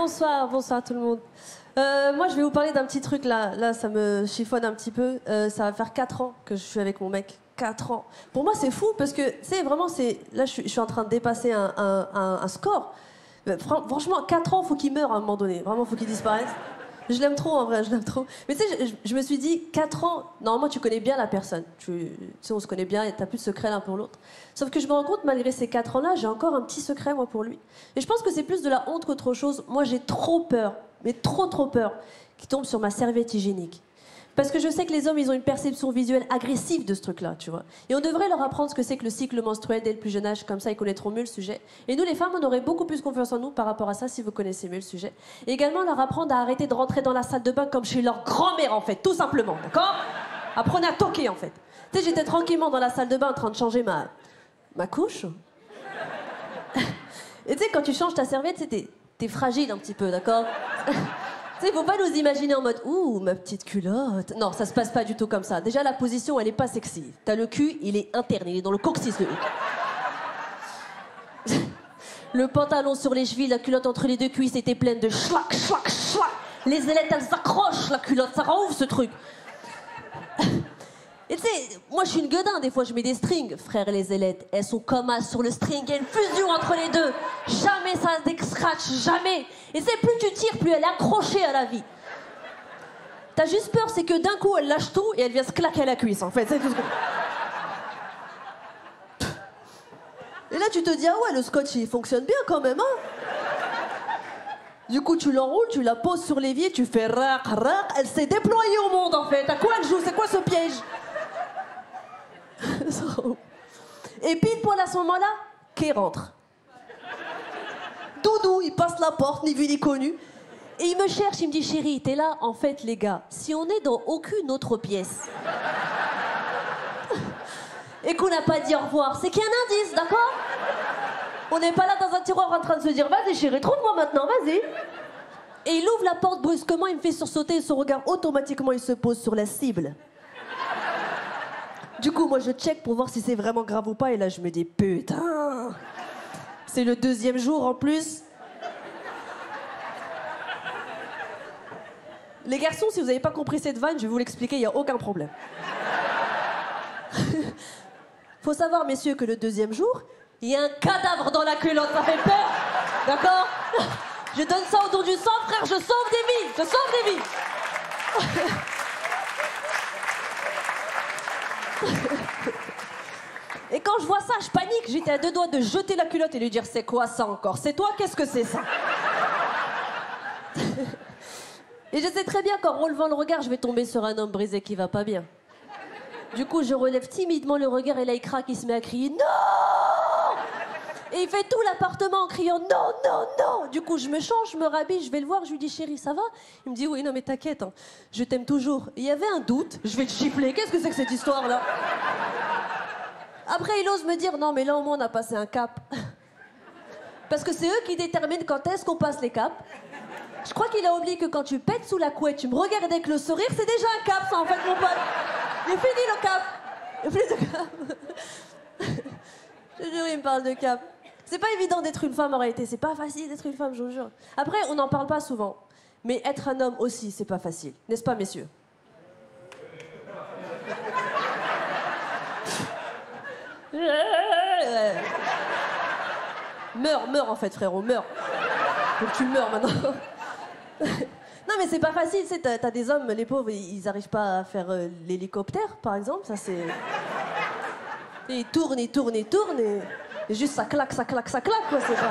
S7: bonsoir, bonsoir tout le monde. Euh, moi, je vais vous parler d'un petit truc là. Là, ça me chiffonne un petit peu. Euh, ça va faire quatre ans que je suis avec mon mec. quatre ans. Pour moi, c'est fou parce que, c'est vraiment, c'est là, je suis, je suis en train de dépasser un, un, un, un score. Mais franchement, quatre ans, faut qu'il meure à un moment donné. Vraiment, faut qu'il disparaisse. Je l'aime trop, en vrai, je l'aime trop. Mais tu sais, je, je me suis dit, quatre ans, normalement, tu connais bien la personne. Tu, tu sais, on se connaît bien et t'as plus de secret l'un pour l'autre. Sauf que je me rends compte, malgré ces quatre ans-là, j'ai encore un petit secret, moi, pour lui. Et je pense que c'est plus de la honte qu'autre chose. Moi, j'ai trop peur, mais trop, trop peur, qu'il tombe sur ma serviette hygiénique. Parce que je sais que les hommes, ils ont une perception visuelle agressive de ce truc-là, tu vois. Et on devrait leur apprendre ce que c'est que le cycle menstruel dès le plus jeune âge, comme ça ils connaîtront mieux le sujet. Et nous, les femmes, on aurait beaucoup plus confiance en nous par rapport à ça si vous connaissez mieux le sujet. Et également leur apprendre à arrêter de rentrer dans la salle de bain comme chez leur grand-mère, en fait, tout simplement, d'accord? Apprenez à toquer, en fait. Tu sais, j'étais tranquillement dans la salle de bain en train de changer ma, ma couche. Et tu sais, quand tu changes ta serviette, t'es, t'es fragile un petit peu, d'accord? Tu sais, faut pas nous imaginer en mode « Ouh, ma petite culotte ». Non, ça se passe pas du tout comme ça. Déjà, la position, elle est pas sexy. T'as le cul, il est interne, il est dans le coccyx, le huc. Le pantalon sur les chevilles, la culotte entre les deux cuisses était pleine de schlac, schlac, schlac. Les ailettes, elles s'accrochent, la culotte, ça rend ouf, ce truc. Et tu sais, moi je suis une gueudin, des fois je mets des strings. Frère, les ailettes, elles sont comme as sur le string, il y a une fusion entre les deux. Jamais ça se scratch, jamais. Et c'est plus tu tires, plus elle est accrochée à la vie. T'as juste peur, c'est que d'un coup elle lâche tout et elle vient se claquer à la cuisse, en fait. C'est tout ce que... Et là tu te dis, ah ouais, le scotch il fonctionne bien quand même, hein. Du coup, tu l'enroules, tu la poses sur l'évier, tu fais rac, rac, elle s'est déployée au monde, en fait. À quoi elle joue? C'est quoi ce piège? Et pile poil à ce moment-là, Kay rentre. Doudou, il passe la porte, ni vu ni connu. Et il me cherche, il me dit, chérie, t'es là? En fait, les gars, si on est dans aucune autre pièce et qu'on n'a pas dit au revoir, c'est qu'il y a un indice, d'accord? On n'est pas là dans un tiroir en train de se dire, vas-y chérie, trouve-moi maintenant, vas-y. Et il ouvre la porte brusquement, il me fait sursauter et son regard automatiquement il se pose sur la cible. Du coup, moi je check pour voir si c'est vraiment grave ou pas et là je me dis, putain, c'est le deuxième jour en plus. Les garçons, si vous n'avez pas compris cette vanne, je vais vous l'expliquer, il n'y a aucun problème. Faut savoir, messieurs, que le deuxième jour, il y a un cadavre dans la culotte, ça fait peur, d'accord? Je donne ça au don du sang, frère, je sauve des vies, je sauve des vies. Et quand je vois ça, je panique, j'étais à deux doigts de jeter la culotte et lui dire, c'est quoi ça encore? C'est toi, qu'est-ce que c'est ça? Et je sais très bien qu'en relevant le regard, je vais tomber sur un homme brisé qui va pas bien. Du coup, je relève timidement le regard et là, il craque, il se met à crier « Non !» Et il fait tout l'appartement en criant « Non, non, non !» Du coup, je me change, je me rhabille, je vais le voir, je lui dis « Chérie, ça va ?» Il me dit « Oui, non, mais t'inquiète, hein, je t'aime toujours. » Il y avait un doute, je vais te gifler, qu'est-ce que c'est que cette histoire-là? Après, il ose me dire « Non, mais là, au moins, on a passé un cap. » Parce que c'est eux qui déterminent quand est-ce qu'on passe les caps. Je crois qu'il a oublié que quand tu pètes sous la couette, tu me regardes avec le sourire, c'est déjà un cap, ça, en fait, mon pote. Il est fini, le cap. Il est fini, le cap. Je jure, il me parle de cap. C'est pas évident d'être une femme, en réalité. C'est pas facile d'être une femme, je vous jure. Après, on n'en parle pas souvent. Mais être un homme aussi, c'est pas facile. N'est-ce pas, messieurs? Meurs, meurs, en fait, frérot, meurs. Faut que tu meurs, maintenant. Non mais c'est pas facile, tu sais, t'as, t'as des hommes, les pauvres, ils, ils arrivent pas à faire euh, l'hélicoptère, par exemple, ça c'est... Et ils tournent, ils tournent, ils tournent, et, et juste ça claque, ça claque, ça claque, quoi, c'est pas...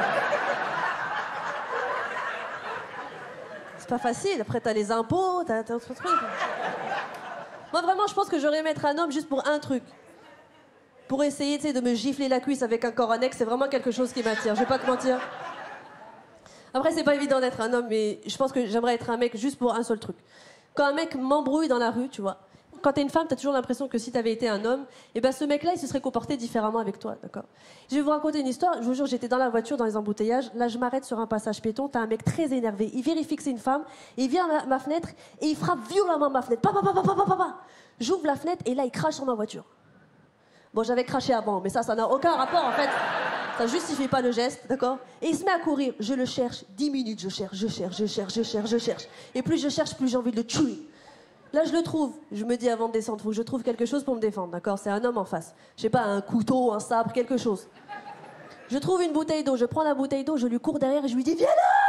S7: C'est pas facile, après t'as les impôts, t'as, t'as autre truc. Moi vraiment, je pense que j'aurais aimé être un homme juste pour un truc. Pour essayer, tu sais, de me gifler la cuisse avec un corps annexe, c'est vraiment quelque chose qui m'attire, je vais pas te mentir. Après, c'est pas évident d'être un homme, mais je pense que j'aimerais être un mec juste pour un seul truc. Quand un mec m'embrouille dans la rue, tu vois, quand t'es une femme, t'as toujours l'impression que si t'avais été un homme, et ben ce mec-là, il se serait comporté différemment avec toi, d'accord? Je vais vous raconter une histoire. Je vous jure, j'étais dans la voiture, dans les embouteillages. Là, je m'arrête sur un passage piéton. T'as un mec très énervé. Il vérifie que c'est une femme. Il vient à ma, ma fenêtre et il frappe violemment ma fenêtre. Papa, papa, papa, papa. J'ouvre la fenêtre et là, il crache sur ma voiture. Bon, j'avais craché avant, mais ça, ça n'a aucun rapport en fait. Ça justifie pas le geste, d'accord? Et il se met à courir. Je le cherche. dix minutes, je cherche, je cherche, je cherche, je cherche, je cherche. Et plus je cherche, plus j'ai envie de le tuer. Là, je le trouve. Je me dis avant de descendre, faut que je trouve quelque chose pour me défendre, d'accord? C'est un homme en face. Je sais pas, un couteau, un sabre, quelque chose. Je trouve une bouteille d'eau. Je prends la bouteille d'eau, je lui cours derrière et je lui dis, viens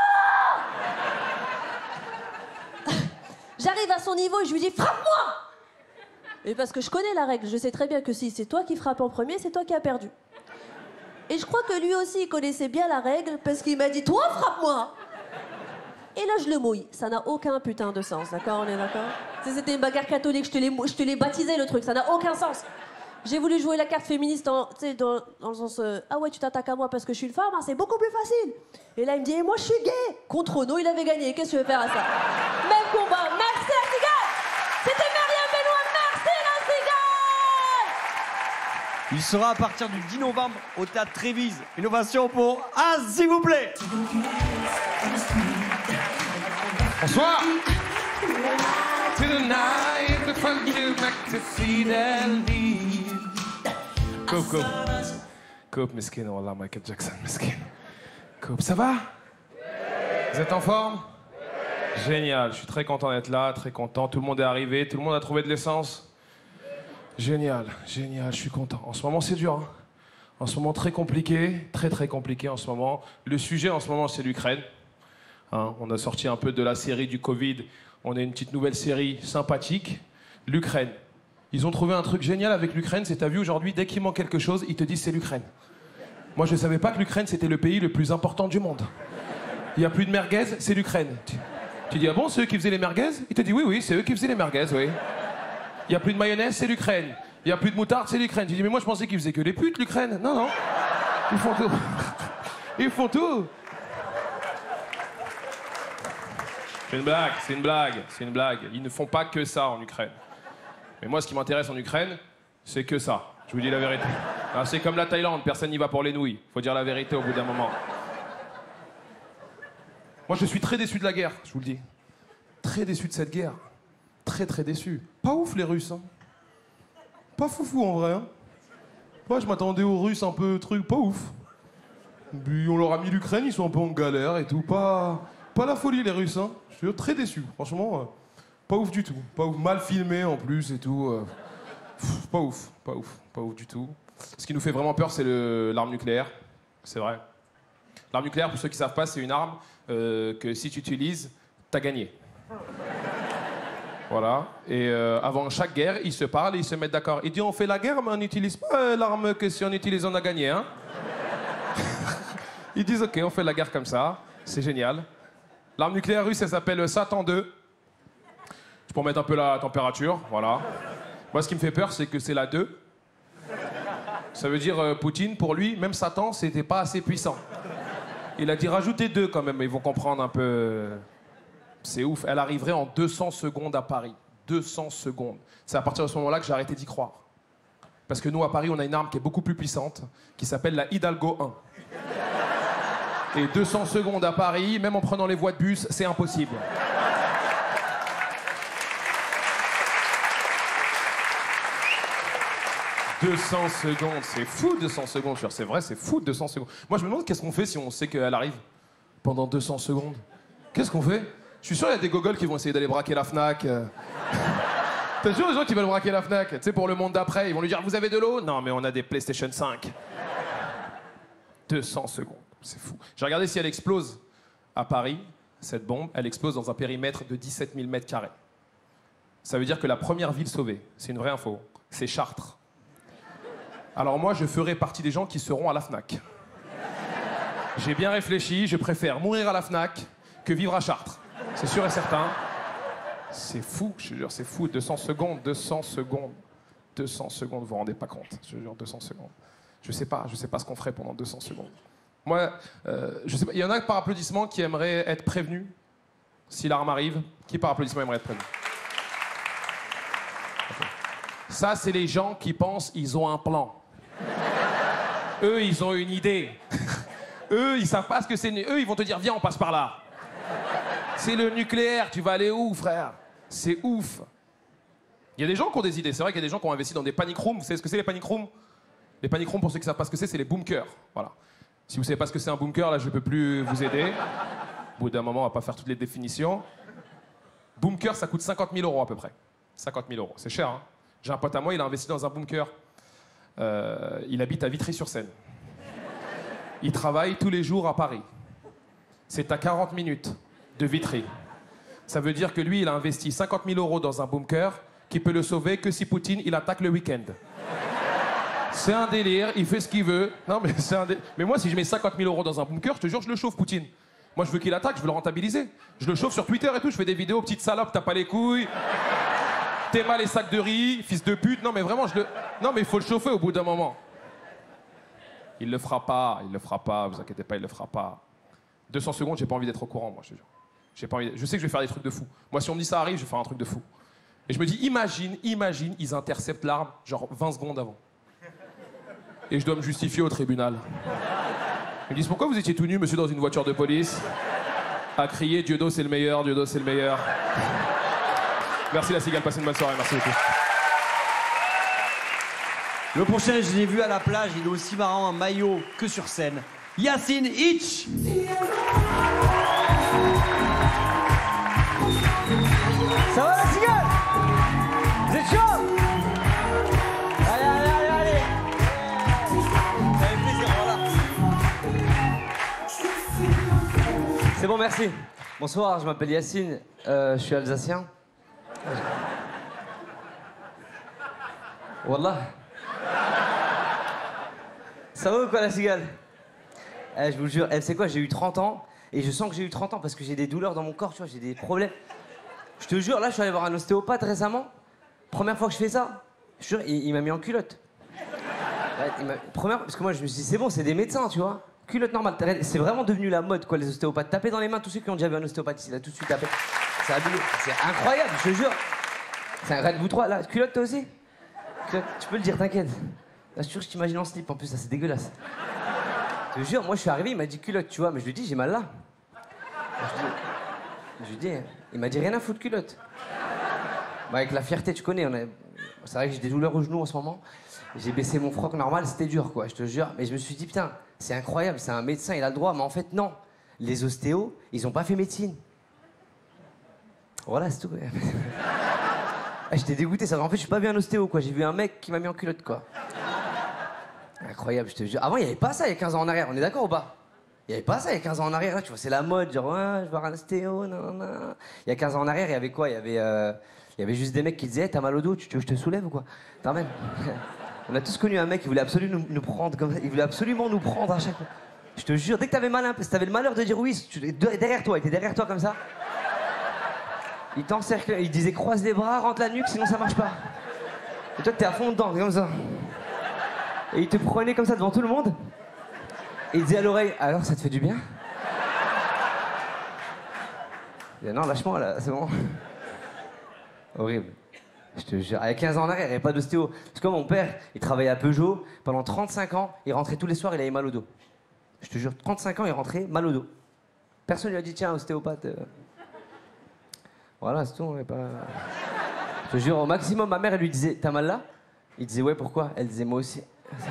S7: là! J'arrive à son niveau et je lui dis, frappe-moi! Et parce que je connais la règle, je sais très bien que si c'est toi qui frappes en premier, c'est toi qui as perdu. Et je crois que lui aussi, il connaissait bien la règle parce qu'il m'a dit, toi, frappe-moi! Et là, je le mouille. Ça n'a aucun putain de sens, d'accord? On est d'accord? Si c'était une bagarre catholique, je te l'ai mou- je te l'ai baptisé, le truc. Ça n'a aucun sens. J'ai voulu jouer la carte féministe dans, tu sais, dans, dans le sens euh, ah ouais, tu t'attaques à moi parce que je suis une femme, hein, c'est beaucoup plus facile. Et là, il me dit, et moi, je suis gay. Contre Ono, il avait gagné. Qu'est-ce que tu veux faire à ça? Même combat. Merci la cigale. C'était Myriam Benoît. Merci la cigale.
S1: Il sera à partir du dix novembre au Théâtre Trévise. Une ovation pour Ah, s'il vous plaît. Bonsoir. Coupe, coupe. Coupe, mesquine, voilà, Michael Jackson, mesquine. Coupe, ça va? Vous êtes en forme? Génial, je suis très content d'être là, très content. Tout le monde est arrivé, tout le monde a trouvé de l'essence. Génial, génial, je suis content. En ce moment, c'est dur. Hein. En ce moment, très compliqué, très très compliqué en ce moment. Le sujet en ce moment, c'est l'Ukraine. Hein, on a sorti un peu de la série du Covid. On a une petite nouvelle série sympathique. L'Ukraine. Ils ont trouvé un truc génial avec l'Ukraine. C'est, t'as vu aujourd'hui, dès qu'il manque quelque chose, ils te disent c'est l'Ukraine. Moi, je ne savais pas que l'Ukraine, c'était le pays le plus important du monde. Il n'y a plus de merguez, c'est l'Ukraine. Tu, tu dis, ah bon, c'est eux qui faisaient les merguez? Il te dit, oui, oui, c'est eux qui faisaient les merguez, oui. Il n'y a plus de mayonnaise, c'est l'Ukraine. Il n'y a plus de moutarde, c'est l'Ukraine. Tu dis, mais moi, je pensais qu'ils faisaient que les putes, l'Ukraine. Non, non. Ils font tout. Ils font tout. C'est une blague, c'est une blague, c'est une blague. Ils ne font pas que ça en Ukraine. Mais moi, ce qui m'intéresse en Ukraine, c'est que ça. Je vous dis la vérité. Alors, c'est comme la Thaïlande, personne n'y va pour les nouilles. Faut dire la vérité au bout d'un moment. Moi, je suis très déçu de la guerre, je vous le dis. Très déçu de cette guerre. Très, très déçu. Pas ouf, les Russes. Hein. Pas foufou, en vrai. Hein. Moi, je m'attendais aux Russes un peu truc, pas ouf. Puis on leur a mis l'Ukraine, ils sont un peu en galère et tout. Pas, pas la folie, les Russes. Hein. Je suis très déçu. Franchement, euh, pas ouf du tout. Pas ouf. Mal filmé, en plus, et tout. Euh, pff, pas ouf. Pas ouf. Pas ouf du tout. Ce qui nous fait vraiment peur, c'est le, l'arme nucléaire. C'est vrai. L'arme nucléaire, pour ceux qui ne savent pas, c'est une arme euh, que si tu utilises, t'as gagné. Voilà. Et euh, avant chaque guerre, ils se parlent et ils se mettent d'accord. Ils disent, on fait la guerre, mais on n'utilise pas euh, l'arme que si on utilise, on a gagné. Hein. Ils disent, OK, on fait la guerre comme ça. C'est génial. L'arme nucléaire russe, elle s'appelle Satan deux. Je peux mettre un peu la température, voilà. Moi, ce qui me fait peur, c'est que c'est la deux. Ça veut dire, euh, Poutine, pour lui, même Satan, c'était pas assez puissant. Il a dit, rajoutez deux quand même, ils vont comprendre un peu. C'est ouf. Elle arriverait en deux cents secondes à Paris. deux cents secondes. C'est à partir de ce moment-là que j'ai arrêté d'y croire. Parce que nous, à Paris, on a une arme qui est beaucoup plus puissante, qui s'appelle la Hidalgo un. Et deux cents secondes à Paris, même en prenant les voies de bus, c'est impossible. deux cents secondes, c'est fou deux cents secondes. C'est vrai, c'est fou deux cents secondes. Moi, je me demande qu'est-ce qu'on fait si on sait qu'elle arrive pendant deux cents secondes. Qu'est-ce qu'on fait? Je suis sûr qu'il y a des gogoles qui vont essayer d'aller braquer la Fnac. T'as sûr des gens qui veulent braquer la Fnac? Tu sais, pour le monde d'après, ils vont lui dire, vous avez de l'eau? Non, mais on a des PlayStation cinq. deux cents secondes, c'est fou. J'ai regardé si elle explose à Paris, cette bombe, elle explose dans un périmètre de dix-sept mille mètres carrés. Ça veut dire que la première ville sauvée, c'est une vraie info, c'est Chartres. Alors moi, je ferai partie des gens qui seront à la Fnac. J'ai bien réfléchi, je préfère mourir à la Fnac que vivre à Chartres. C'est sûr et certain. C'est fou, je te jure, c'est fou. deux cents secondes, deux cents secondes. deux cents secondes, vous vous rendez pas compte. Je te jure, deux cents secondes. Je sais pas, je sais pas ce qu'on ferait pendant deux cents secondes. Moi, euh, je sais pas, il y en a par applaudissement qui aimeraient être prévenus si l'arme arrive. Qui par applaudissement aimerait être prévenu? Okay. Ça, c'est les gens qui pensent qu'ils ont un plan. Eux, ils ont une idée. Eux, ils savent pas ce que c'est. Eux, ils vont te dire, viens, on passe par là. C'est le nucléaire, tu vas aller où, frère? C'est ouf. Il y a des gens qui ont des idées. C'est vrai qu'il y a des gens qui ont investi dans des panic rooms. Vous savez ce que c'est, les panic rooms?
S8: Les paniquerons, pour ceux qui ne savent pas ce que c'est, c'est les bunkers. Voilà. Si vous ne savez pas ce que c'est un bunker, là, je ne peux plus vous aider. Au bout d'un moment, on ne va pas faire toutes les définitions. Bunker, ça coûte cinquante mille euros à peu près. cinquante mille euros, c'est cher, hein. J'ai un pote à moi, il a investi dans un bunker. Euh, il habite à Vitry-sur-Seine. Il travaille tous les jours à Paris. C'est à quarante minutes de Vitry. Ça veut dire que lui, il a investi cinquante mille euros dans un bunker qui peut le sauver que si Poutine, il attaque le week-end. C'est un délire, il fait ce qu'il veut. Non, mais c'est un dé... Mais moi, si je mets cinquante mille euros dans un bunker, je te jure, je le chauffe, Poutine. Moi, je veux qu'il attaque, je veux le rentabiliser. Je le chauffe sur Twitter et tout, je fais des vidéos, petite salope, t'as pas les couilles. T'es mal les sacs de riz, fils de pute. Non, mais vraiment, je le... Non, mais il faut le chauffer au bout d'un moment. Il le fera pas, il le fera pas, vous inquiétez pas, il le fera pas. deux cents secondes, j'ai pas envie d'être au courant, moi, je te jure. J'ai pas envie... Je sais que je vais faire des trucs de fou. Moi, si on me dit ça arrive, je vais faire un truc de fou. Et je me dis, imagine, imagine, ils interceptent l'arme, genre vingt secondes avant. Et je dois me justifier au tribunal. Ils me disent, pourquoi vous étiez tout nu, monsieur, dans une voiture de police, à crier, Dieudo, c'est le meilleur, Dieudo, c'est le meilleur. Merci la cigale, passez une bonne soirée, merci beaucoup.
S1: Le prochain, je l'ai vu à la plage, il est aussi marrant en maillot que sur scène. Yacine Hitch.
S9: Ça va la cigale? Vous êtes chaud? Allez, allez, allez, allez. Ça fait plaisir, voilà. C'est bon, merci. Bonsoir, je m'appelle Yacine, euh, je suis alsacien. Wallah. Ça va ou quoi la cigale? Eh, je vous le jure, eh, c'est quoi, j'ai eu trente ans et je sens que j'ai eu trente ans parce que j'ai des douleurs dans mon corps, tu vois, j'ai des problèmes. Je te jure, là, je suis allé voir un ostéopathe récemment. Première fois que je fais ça, je te jure, il, il m'a mis en culotte. Ouais, il m'a- première, parce que moi, je me suis dit, c'est bon, c'est des médecins, tu vois. Culotte normale. C'est vraiment devenu la mode, quoi, les ostéopathes. Tapez dans les mains tous ceux qui ont déjà vu un ostéopathe ici, là, tout de suite, tapez. C'est abusé. C'est incroyable, je te jure. C'est un rêve, vous trois, là. Culotte, toi aussi? Culotte, tu peux le dire, t'inquiète. Là, je te jure, je t'imagine en slip, en plus, ça, c'est dégueulasse. Je te jure, moi, je suis arrivé, il m'a dit culotte, tu vois, mais je lui dis, j'ai mal là. Je lui dis, je lui dis, il m'a dit rien à foutre, culotte. Bah, avec la fierté, tu connais, on a... c'est vrai que j'ai des douleurs au genou en ce moment. J'ai baissé mon froc normal, c'était dur, quoi, je te jure. Mais je me suis dit, putain, c'est incroyable, c'est un médecin, il a le droit. Mais en fait, non. Les ostéos, ils ont pas fait médecine. Voilà, c'est tout. Ah, j'étais dégoûté, ça. En fait, je suis pas vu un ostéo, quoi. J'ai vu un mec qui m'a mis en culotte, quoi. Incroyable, je te jure. Avant, il n'y avait pas ça il y a quinze ans en arrière, on est d'accord ou pas? Il n'y avait pas ça il y a quinze ans en arrière, là, tu vois, c'est la mode, genre, ouais, je vais voir un ostéo, non, non. Il y a quinze ans en arrière, il y avait quoi? Il y avait, euh, il y avait juste des mecs qui disaient, hey, t'as mal au dos, tu, tu veux que je te soulève ou quoi? T'as même. On a tous connu un mec qui voulait absolument nous, nous prendre comme ça, il voulait absolument nous prendre à chaque fois. Je te jure, dès que t'avais mal, si t'avais le malheur de dire oui, tu, derrière toi, il était derrière toi comme ça. Il t'encerclait, il disait croise les bras, rentre la nuque, sinon ça marche pas. Et toi, t'es à fond dedans, comme ça. Et il te prenait comme ça devant tout le monde. Et il disait à l'oreille, alors ça te fait du bien? Il disait, non, lâche-moi là, c'est bon. Horrible. Je te jure, à quinze ans en arrière, il n'y avait pas d'ostéo. Parce que mon père, il travaillait à Peugeot, pendant trente-cinq ans, il rentrait tous les soirs, il avait mal au dos. Je te jure, trente-cinq ans, il rentrait mal au dos. Personne lui a dit, tiens, ostéopathe. Euh... Voilà, c'est tout, on n'est pas... Je te jure, au maximum, ma mère, elle lui disait, t'as mal là? Il disait, ouais, pourquoi? Elle disait, moi aussi.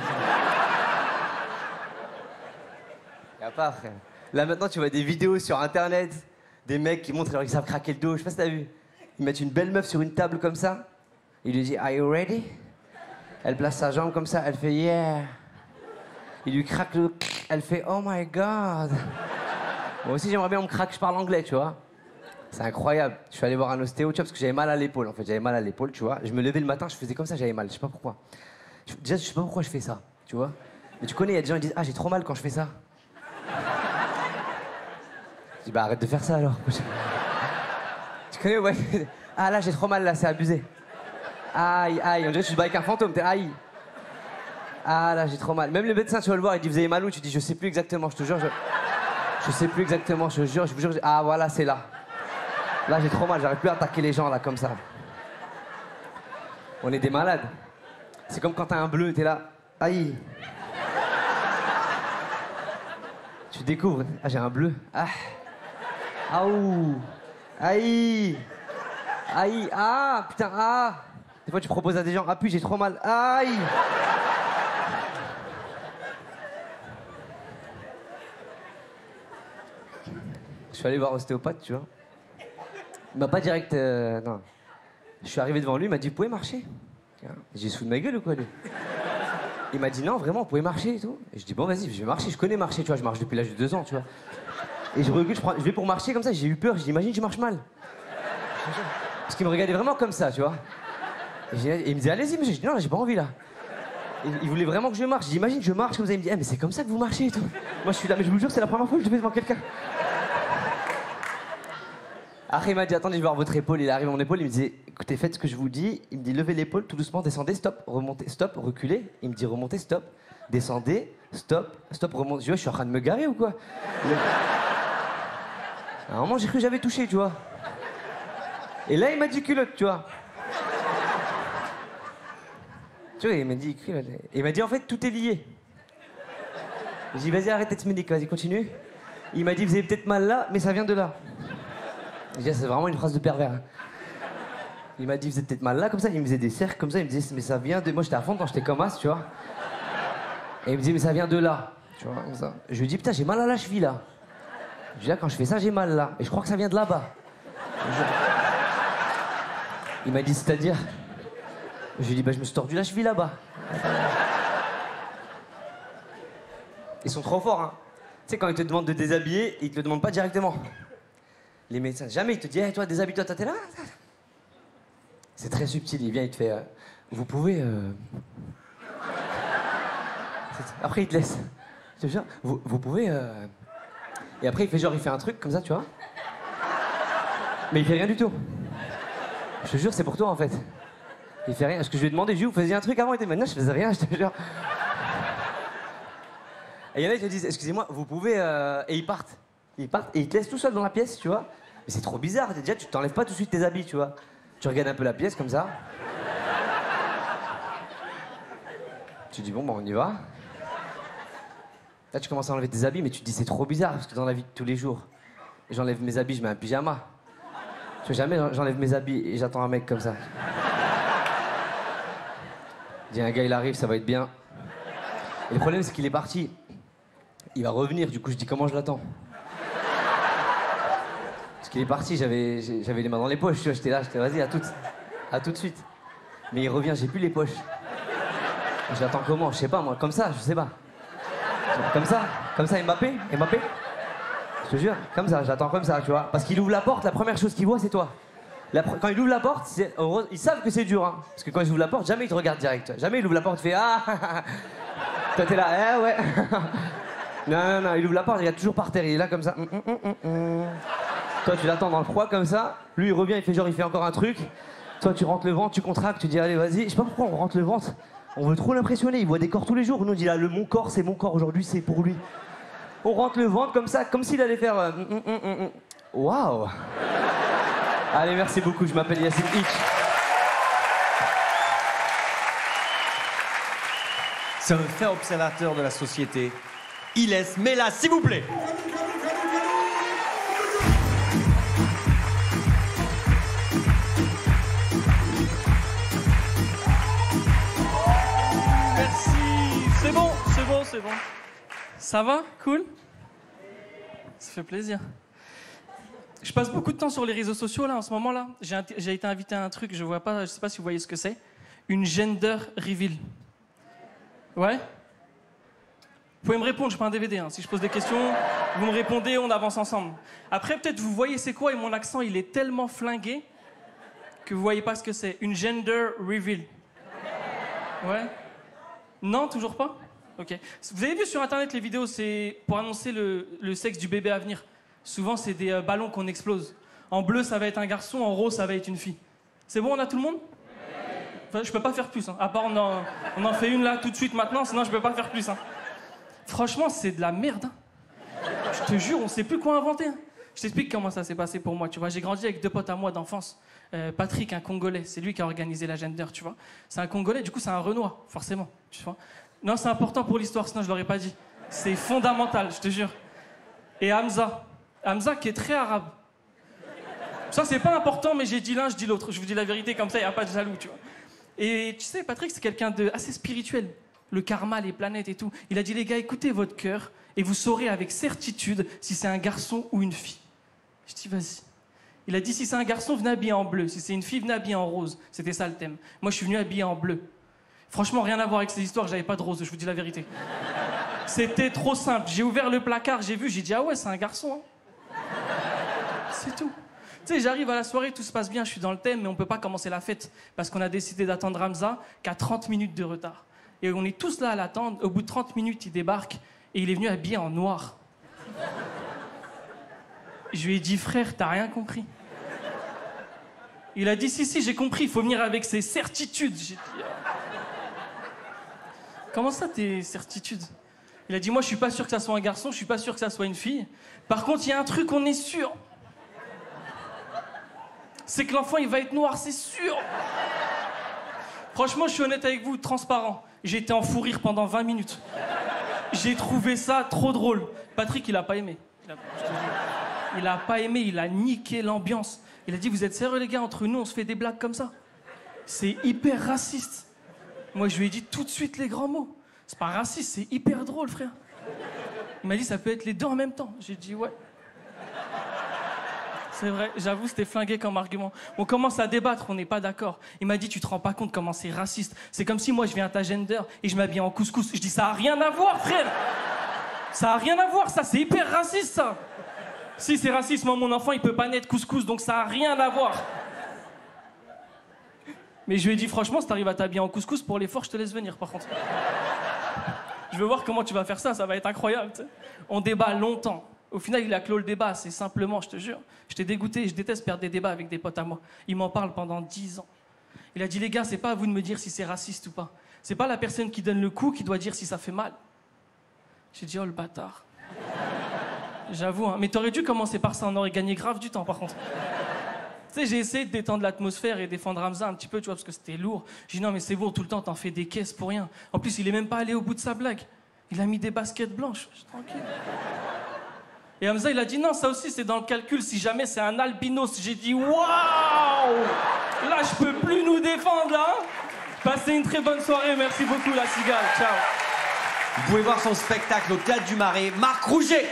S9: Y'a pas, frère. Là, maintenant, tu vois des vidéos sur Internet, des mecs qui montrent alors qu'ils savent craquer le dos. Je sais pas si t'as vu. Ils mettent une belle meuf sur une table comme ça. Il lui dit, are you ready? Elle place sa jambe comme ça, elle fait, yeah. Il lui craque le... Elle fait, oh my god. Moi aussi, j'aimerais bien on me craque, je parle anglais, tu vois. C'est incroyable. Je suis allé voir un ostéo, tu vois, parce que j'avais mal à l'épaule, en fait. J'avais mal à l'épaule, tu vois. Je me levais le matin, je faisais comme ça, j'avais mal. Je sais pas pourquoi. Je... Déjà, je sais pas pourquoi je fais ça, tu vois. Mais tu connais, il y a des gens qui disent, ah, j'ai trop mal quand je fais ça. Je dis, bah, arrête de faire ça, alors. Tu connais, ouais. Ah, là, j'ai trop mal, là, c'est abusé. Aïe, aïe, on dirait que je suis avec un fantôme, t'es aïe. Ah, là, j'ai trop mal. Même le médecin, tu vas le voir, il dit, vous avez mal où? Tu dis, je sais plus exactement, je te jure, je... Je sais plus exactement, je te jure, je vous jure. Je... Ah, voilà, c'est là. Là, j'ai trop mal, j'arrive plus à attaquer les gens, là, comme ça. On est des malades. C'est comme quand t'as un bleu, t'es là. Aïe. Tu découvres. Ah, j'ai un bleu. Ah. Aouh. Aïe. Aïe. Ah, putain, ah. Des fois, tu proposes à des gens, appuie, j'ai trop mal. Aïe. Je suis allé voir ostéopathe, tu vois. Il m'a pas direct... euh, non. Je suis arrivé devant lui, il m'a dit, vous pouvez marcher? J'ai sous de ma gueule ou quoi, lui? Il m'a dit, non, vraiment, vous pouvez marcher et tout. Et je dis, bon, vas-y, je vais marcher, je connais marcher, tu vois, je marche depuis l'âge de deux ans, tu vois. Et je recule, je, prends, je vais pour marcher comme ça, j'ai eu peur, je dis, imagine, je marche mal. Parce qu'il me regardait vraiment comme ça, tu vois. Et, et il me disait, allez-y, monsieur. Je dis, non, là, j'ai pas envie, là. Et il voulait vraiment que je marche. Je dis, imagine, je marche comme ça. Il me dit, ah, mais c'est comme ça que vous marchez et tout. Moi, je suis là, mais je vous jure, c'est la première fois que je le fais devant quelqu'un. Après, il m'a dit, attendez, je vais voir votre épaule. Il arrive à mon épaule, il me dit, écoutez, faites ce que je vous dis. Il me dit, levez l'épaule, tout doucement, descendez, stop, remontez, stop, reculez. Il me dit, remontez, stop, descendez, stop, stop, remontez. Je dis, ouais, je suis en train de me garer ou quoi? À un moment, j'ai cru que j'avais touché, tu vois. Et là, il m'a dit culotte, tu vois. Tu vois, il m'a dit culotte. Et il m'a dit, en fait, tout est lié. J'ai dit, vas-y, arrête d'être médic, vas-y, continue. Il m'a dit, vous avez peut-être mal là, mais ça vient de là. J'ai dit, c'est vraiment une phrase de pervers. Hein. Il m'a dit, vous êtes peut-être mal là, comme ça. Il me faisait des cercles comme ça. Il me disait, mais ça vient de. Moi, j'étais à fond quand j'étais comme as, tu vois. Et il me disait, mais ça vient de là. Tu vois, comme ça. Je lui dis, putain, j'ai mal à la cheville là. Je dis, là, quand je fais ça, j'ai mal là. Et je crois que ça vient de là-bas. Il m'a dit, c'est-à-dire? Je lui ai dit, bah, je me suis tordu la cheville là-bas. Ils sont trop forts, hein. Tu sais, quand ils te demandent de déshabiller, ils te le demandent pas directement. Les médecins, jamais ils te disent, hey, toi, déshabille-toi, toi, t'es là. C'est très subtil, il vient, il te fait, euh, vous pouvez. Euh... Après, il te laisse. Je te jure, vous, vous pouvez. Euh... Et après, il fait genre, il fait un truc comme ça, tu vois. Mais il fait rien du tout. Je te jure, c'est pour toi en fait. Il fait rien. Parce que je lui ai demandé, vous faisiez un truc avant, il était maintenant, je faisais rien, je te jure. Et il y en a, ils te disent, excusez-moi, vous pouvez. Euh... Et ils partent. Ils partent et ils te laissent tout seul dans la pièce, tu vois. Mais c'est trop bizarre. Déjà, tu t'enlèves pas tout de suite tes habits, tu vois. Tu regardes un peu la pièce comme ça. Tu dis, bon, bah, on y va. Là, tu commences à enlever tes habits, mais tu te dis, c'est trop bizarre, parce que dans la vie de tous les jours, j'enlève mes habits, je mets un pyjama. Je fais jamais, j'enlève mes habits et j'attends un mec comme ça. Je dis, un gars, il arrive, ça va être bien. Et le problème, c'est qu'il est parti. Il va revenir, du coup, je dis, comment je l'attends? Parce qu'il est parti, j'avais, j'avais les mains dans les poches, tu vois, j'étais là, j'étais, vas-y, à tout, à tout de suite. Mais il revient, j'ai plus les poches. Je l'attends comment? Je sais pas, moi, comme ça, je sais pas. Comme ça, comme ça, Mbappé, Mbappé. Je te jure, comme ça, j'attends comme ça, tu vois. Parce qu'il ouvre la porte, la première chose qu'il voit, c'est toi. La pr... Quand il ouvre la porte, c'est... ils savent que c'est dur, hein. Parce que quand ils ouvrent la porte, jamais ils te regardent direct. Jamais il ouvre la porte, il fait ah. Toi, t'es là, eh ouais. Non, non, non, il ouvre la porte, il est toujours par terre, il est là comme ça. Mm, mm, mm, mm. Toi, tu l'attends dans le froid comme ça. Lui, il revient, il fait genre, il fait encore un truc. Toi, tu rentres le ventre, tu contractes, tu dis allez, vas-y. Je sais pas pourquoi on rentre le ventre. On veut trop l'impressionner, il voit des corps tous les jours. Nous, on dit là, le mon corps, c'est mon corps aujourd'hui, c'est pour lui. On rentre le ventre comme ça, comme s'il allait faire. Waouh! Euh, mm, mm, mm. Wow. Allez, merci beaucoup, je m'appelle Yacine Hitch.
S1: C'est un fait observateur de la société. Il laisse, mais là, s'il vous plaît.
S10: C'est bon, c'est bon, c'est bon. Ça va? Cool? Ça fait plaisir. Je passe beaucoup de temps sur les réseaux sociaux là en ce moment là. J'ai, j'ai été invité à un truc, je vois pas, je sais pas si vous voyez ce que c'est. Une gender reveal. Ouais? Vous pouvez me répondre, je prends un D V D. Hein. Si je pose des questions, vous me répondez, on avance ensemble. Après, peut-être vous voyez c'est quoi et mon accent il est tellement flingué que vous voyez pas ce que c'est. Une gender reveal. Ouais? Non, toujours pas? Ok. Vous avez vu sur internet les vidéos, c'est pour annoncer le, le sexe du bébé à venir. Souvent, c'est des euh, ballons qu'on explose. En bleu, ça va être un garçon, en rose, ça va être une fille. C'est bon, on a tout le monde? Enfin, je peux pas faire plus, hein. À part on en, on en fait une là tout de suite maintenant, sinon je peux pas faire plus. Hein. Franchement, c'est de la merde. Hein. Je te jure, on sait plus quoi inventer. Hein. Je t'explique comment ça s'est passé pour moi, tu vois. J'ai grandi avec deux potes à moi d'enfance. Euh, Patrick, un Congolais, c'est lui qui a organisé la gender, tu vois. C'est un Congolais, du coup, c'est un Renoir, forcément, tu vois. Non, c'est important pour l'histoire, sinon je l'aurais pas dit. C'est fondamental, je te jure. Et Hamza. Hamza qui est très arabe. Ça, c'est pas important, mais j'ai dit l'un, je dis l'autre. Je vous dis la vérité, comme ça, il n'y a pas de jaloux, tu vois. Et tu sais, Patrick, c'est quelqu'un de assez spirituel. le karma, les planètes et tout. Il a dit, les gars, écoutez votre cœur et vous saurez avec certitude si c'est un garçon ou une fille. Je dis, vas-y. Il a dit, si c'est un garçon, venez habillé en bleu. Si c'est une fille, venez habillé en rose. C'était ça le thème. Moi, je suis venu habillé en bleu. Franchement, rien à voir avec ces histoires, j'avais pas de rose, je vous dis la vérité. C'était trop simple. J'ai ouvert le placard, j'ai vu, j'ai dit, ah ouais, c'est un garçon. Hein. C'est tout. Tu sais, j'arrive à la soirée, tout se passe bien, je suis dans le thème, mais on peut pas commencer la fête parce qu'on a décidé d'attendre Hamza qu'à trente minutes de retard. Et on est tous là à l'attendre. Au bout de trente minutes, il débarque et il est venu habillé en noir. Je lui ai dit, frère, t'as rien compris. Il a dit, si, si, j'ai compris, il faut venir avec ses certitudes. J'ai dit, ah. Comment ça, tes certitudes? Il a dit, moi, je suis pas sûr que ça soit un garçon, je suis pas sûr que ça soit une fille. Par contre, il y a un truc, on est sûr. C'est que l'enfant, il va être noir, c'est sûr. Franchement, je suis honnête avec vous, transparent. J'ai été en fou rire pendant vingt minutes. J'ai trouvé ça trop drôle. Patrick, il a pas aimé. Il a, je te jure. Il a pas aimé, il a niqué l'ambiance. Il a dit, vous êtes sérieux les gars, entre nous on se fait des blagues comme ça? C'est hyper raciste. Moi je lui ai dit tout de suite les grands mots. C'est pas raciste, c'est hyper drôle frère. Il m'a dit, ça peut être les deux en même temps. J'ai dit ouais. C'est vrai, j'avoue c'était flingué comme argument. On commence à débattre, on n'est pas d'accord. Il m'a dit, tu te rends pas compte comment c'est raciste. C'est comme si moi je viens à ta gender et je m'habille en couscous. Je dis, ça a rien à voir frère. Ça a rien à voir, ça c'est hyper raciste ça. Si c'est raciste, moi, mon enfant, il peut pas naître couscous, donc ça a rien à voir. Mais je lui ai dit, franchement, si t'arrives à t'habiller en couscous, pour l'effort, je te laisse venir, par contre. Je veux voir comment tu vas faire ça, ça va être incroyable, tu sais. On débat longtemps. Au final, il a clos le débat, c'est simplement, je te jure. J'étais dégoûté, je déteste perdre des débats avec des potes à moi. Il m'en parle pendant dix ans. Il a dit, les gars, c'est pas à vous de me dire si c'est raciste ou pas. C'est pas la personne qui donne le coup qui doit dire si ça fait mal. J'ai dit, oh, le bâtard. J'avoue, hein. Mais t'aurais dû commencer par ça, on aurait gagné grave du temps par contre. Tu sais, j'ai essayé de détendre l'atmosphère et défendre Hamza un petit peu, tu vois, parce que c'était lourd. J'ai dit non, mais c'est bon, tout le temps, t'en fais des caisses pour rien. En plus, il est même pas allé au bout de sa blague. Il a mis des baskets blanches. Je suis tranquille. Et Hamza, il a dit non, ça aussi, c'est dans le calcul, si jamais c'est un albinos. J'ai dit waouh! Là, je peux plus nous défendre, là. Passez une très bonne soirée, merci beaucoup, la cigale. Ciao.
S1: Vous pouvez voir son spectacle au Théâtre du Marais, Marc Rouget.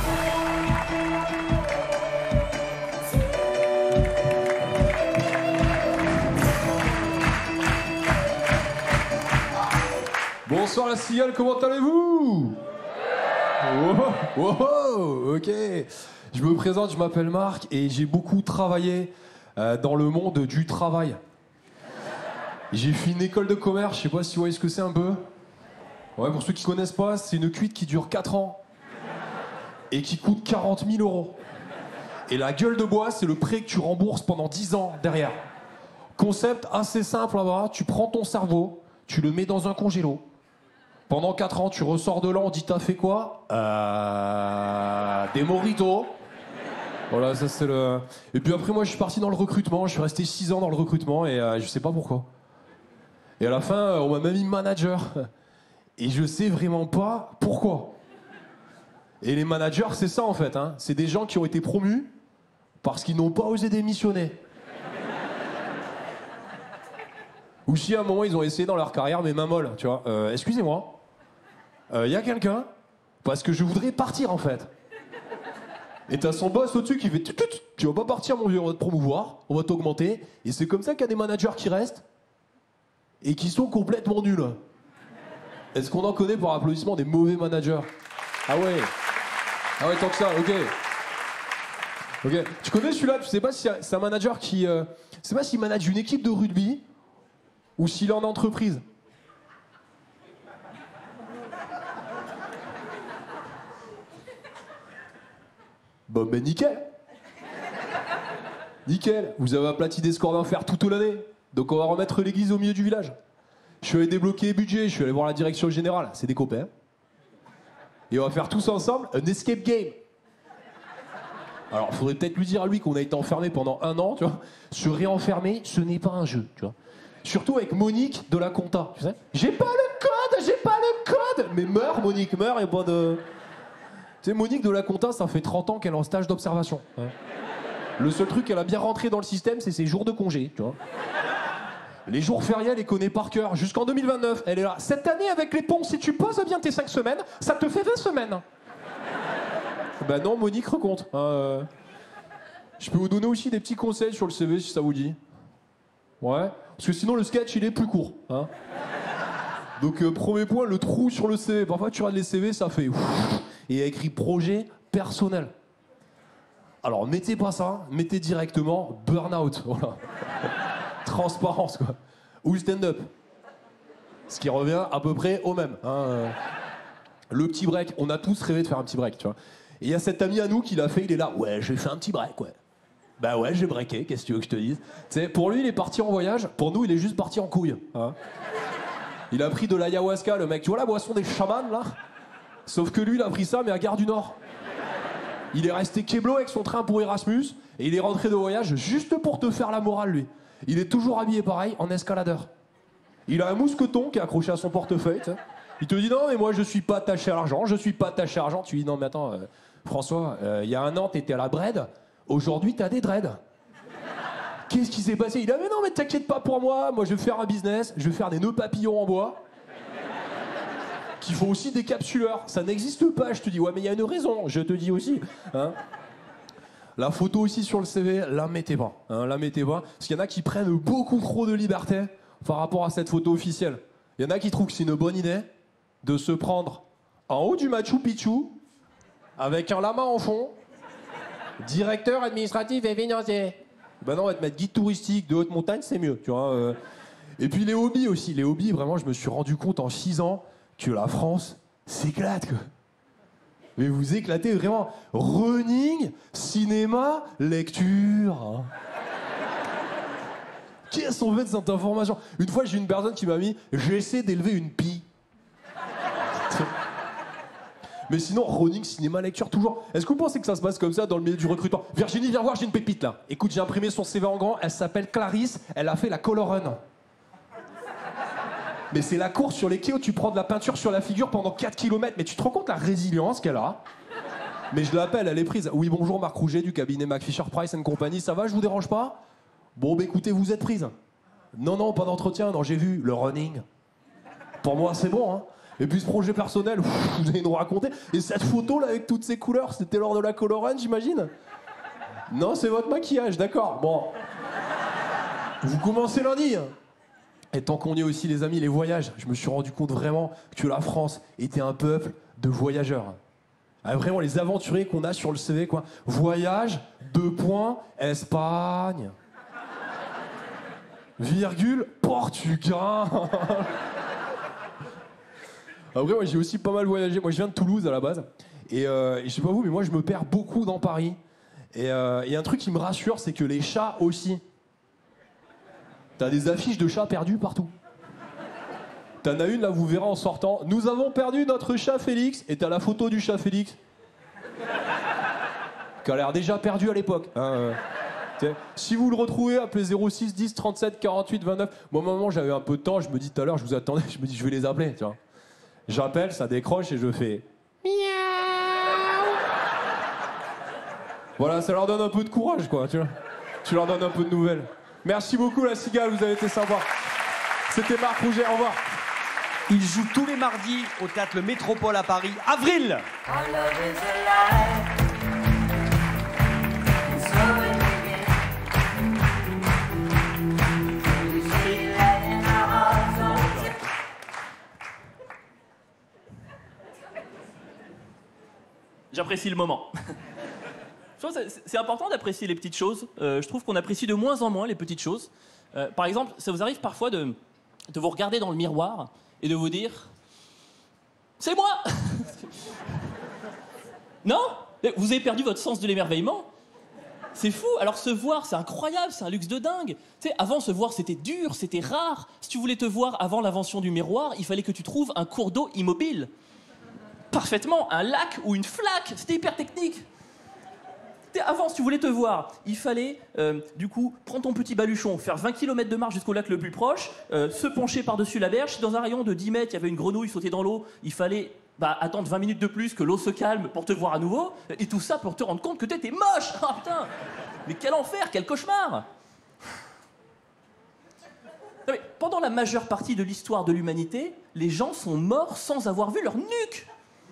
S11: Bonsoir la cigale, comment allez-vous? Oh, oh, oh, ok. Je me présente, je m'appelle Marc et j'ai beaucoup travaillé euh, dans le monde du travail. J'ai fait une école de commerce, je sais pas si vous voyez ce que c'est un peu. Ouais, pour ceux qui connaissent pas, c'est une cuite qui dure quatre ans et qui coûte quarante mille euros. Et la gueule de bois, c'est le prêt que tu rembourses pendant dix ans derrière. Concept assez simple là-bas, tu prends ton cerveau, tu le mets dans un congélo. Pendant quatre ans, tu ressors de là, on dit t'as fait quoi? Euh... Des mojitos. Voilà, ça c'est le... Et puis après, moi, je suis parti dans le recrutement, je suis resté six ans dans le recrutement et euh, je sais pas pourquoi. Et à la fin, on m'a même mis manager. Et je sais vraiment pas pourquoi. Et les managers, c'est ça en fait, hein. C'est des gens qui ont été promus parce qu'ils n'ont pas osé démissionner. Ou si à un moment ils ont essayé dans leur carrière, mais main molle, tu vois. Euh, excusez-moi, il euh, y a quelqu'un, parce que je voudrais partir en fait. Et t'as son boss au-dessus qui fait « Tu vas pas partir mon vieux, on va te promouvoir, on va t'augmenter. » Et c'est comme ça qu'il y a des managers qui restent et qui sont complètement nuls. Est-ce qu'on en connaît par applaudissement des mauvais managers? Ah ouais. Ah ouais, tant que ça, ok. Ok. Tu connais celui-là? Tu sais pas si c'est un manager qui... Euh, tu sais pas s'il manage une équipe de rugby ou s'il est en entreprise. Bon ben nickel. Nickel. Vous avez aplati des scores d'enfer toute l'année. Donc on va remettre l'église au milieu du village. Je suis allé débloquer les budgets, je suis allé voir la direction générale. C'est des copains. Et on va faire tous ensemble un escape game. Alors, il faudrait peut-être lui dire à lui qu'on a été enfermé pendant un an, tu vois. Se réenfermer, ce n'est pas un jeu, tu vois. Surtout avec Monique de la compta, tu sais. J'ai pas le code, j'ai pas le code. Mais meurs, Monique, meurs, et pas de... Tu sais, Monique de la compta, ça fait trente ans qu'elle est en stage d'observation. Hein. Le seul truc qu'elle a bien rentré dans le système, c'est ses jours de congé, tu vois. Les jours fériés, elle les connaît par cœur. Jusqu'en deux mille vingt-neuf, elle est là. Cette année, avec les ponts, si tu poses bien tes cinq semaines, ça te fait vingt semaines. Bah non, Monique recompte. Euh, je peux vous donner aussi des petits conseils sur le C V si ça vous dit. Ouais. Parce que sinon, le sketch, il est plus court. Hein. Donc, euh, premier point, le trou sur le C V. Parfois, tu regardes les C V, ça fait... Ouf, et il y a écrit projet personnel. Alors, mettez pas ça, mettez directement burn-out. Voilà. Transparence, quoi. Ou stand-up. Ce qui revient à peu près au même. Hein. Le petit break, on a tous rêvé de faire un petit break, tu vois. Et il y a cet ami à nous qui l'a fait, il est là. Ouais, j'ai fait un petit break, ouais. Bah ouais, j'ai breaké, qu'est-ce que tu veux que je te dise? Tu sais, pour lui, il est parti en voyage, pour nous, il est juste parti en couille. Hein. Il a pris de l'ayahuasca, le mec. Tu vois la boisson des chamans, là? Sauf que lui, il a pris ça, mais à Gare du Nord. Il est resté keblo avec son train pour Erasmus, et il est rentré de voyage juste pour te faire la morale, lui. Il est toujours habillé pareil, en escaladeur. Il a un mousqueton qui est accroché à son portefeuille, tu sais. Il te dit non, mais moi, je suis pas attaché à l'argent, je suis pas attaché à l'argent. Tu lui dis non, mais attends, euh, François, euh, il y a un an, t'étais à la Bred, aujourd'hui, t'as des dreads. Qu'est-ce qui s'est passé? Il dit ah, mais non, mais t'inquiète pas pour moi, moi, je vais faire un business, je vais faire des nœuds papillons en bois. Qui font aussi des capsuleurs. Ça n'existe pas, je te dis. Ouais, mais il y a une raison, je te dis aussi. Hein. La photo aussi sur le C V, la mettez pas. Hein, la mettez pas. Parce qu'il y en a qui prennent beaucoup trop de liberté par rapport à cette photo officielle. Il y en a qui trouvent que c'est une bonne idée de se prendre en haut du Machu Picchu, avec un lama en fond, directeur administratif et financier. Ben non, on va te mettre guide touristique de haute montagne, c'est mieux, tu vois. Euh. Et puis les hobbies aussi. Les hobbies, vraiment, je me suis rendu compte en six ans que la France s'éclate, quoi. Mais vous éclatez vraiment. Running, cinéma, lecture. Hein. Qu'est-ce qu'on fait de cette information? Une fois, j'ai une personne qui m'a mis « J'essaie d'élever une pie ». Mais sinon, running, cinéma, lecture, toujours. Est-ce que vous pensez que ça se passe comme ça dans le milieu du recrutement? Virginie, viens voir, j'ai une pépite, là. Écoute, j'ai imprimé son C V en grand. Elle s'appelle Clarisse. Elle a fait la Color Run. Mais c'est la course sur les quais où tu prends de la peinture sur la figure pendant quatre kilomètres. Mais tu te rends compte la résilience qu'elle a? Mais je l'appelle, elle est prise. Oui, bonjour, Marc Rouget du cabinet McFisher Price and Company. Ça va, je vous dérange pas? Bon, bah écoutez, vous êtes prise. Non, non, pas d'entretien. Non, j'ai vu le running. Pour moi, c'est bon, hein. Et puis ce projet personnel, pff, vous allez nous raconter. Et cette photo, là, avec toutes ces couleurs, c'était lors de la Color Run, j'imagine? Non, c'est votre maquillage, d'accord. Bon. Vous commencez lundi. Et tant qu'on y est aussi, les amis, les voyages, je me suis rendu compte vraiment que la France était un peuple de voyageurs. Ah, vraiment, les aventuriers qu'on a sur le C V, quoi. Voyage, deux points, Espagne. Virgule, Portugal. Après, moi, j'ai aussi pas mal voyagé. Moi, je viens de Toulouse, à la base. Et, euh, et je sais pas vous, mais moi, je me perds beaucoup dans Paris. Et euh, y a un truc qui me rassure, c'est que les chats aussi. T'as des affiches de chats perdus partout. T'en as une, là, vous verrez en sortant. Nous avons perdu notre chat Félix. Et t'as la photo du chat Félix. Qui a l'air déjà perdu à l'époque. Hein, euh, si vous le retrouvez, appelez zéro six dix trente-sept quarante-huit vingt-neuf. Moi, au moment, j'avais un peu de temps. Je me dis tout à l'heure, je vous attendais. Je me dis, je vais les appeler, tu vois. J'appelle, ça décroche et je fais... Miaou. Voilà, ça leur donne un peu de courage, quoi, tu vois. Tu leur donnes un peu de nouvelles. Merci beaucoup, la cigale, vous avez été sympa. C'était Marc Rouget, au revoir.
S1: Il joue tous les mardis au théâtre Le Métropole à Paris. Avril.
S10: J'apprécie le moment. Je pense que c'est important d'apprécier les petites choses. Euh, je trouve qu'on apprécie de moins en moins les petites choses. Euh, par exemple, ça vous arrive parfois de, de vous regarder dans le miroir et de vous dire « C'est moi !» Non? Vous avez perdu votre sens de l'émerveillement? C'est fou. Alors se voir, c'est incroyable, c'est un luxe de dingue. Tu sais, avant, se voir, c'était dur, c'était rare. Si tu voulais te voir avant l'invention du miroir, il fallait que tu trouves un cours d'eau immobile. Parfaitement, un lac ou une flaque, c'était hyper technique. Avant, si tu voulais te voir, il fallait, euh, du coup, prendre ton petit baluchon, faire vingt kilomètres de marche jusqu'au lac le plus proche, euh, se pencher par-dessus la berge. Si dans un rayon de dix mètres, il y avait une grenouille sautée dans l'eau, il fallait bah, attendre vingt minutes de plus que l'eau se calme pour te voir à nouveau. Et tout ça pour te rendre compte que t'étais moche. Ah putain. Mais quel enfer, quel cauchemar.
S12: pendant la majeure partie de l'histoire de l'humanité, les gens sont morts sans avoir vu leur nuque.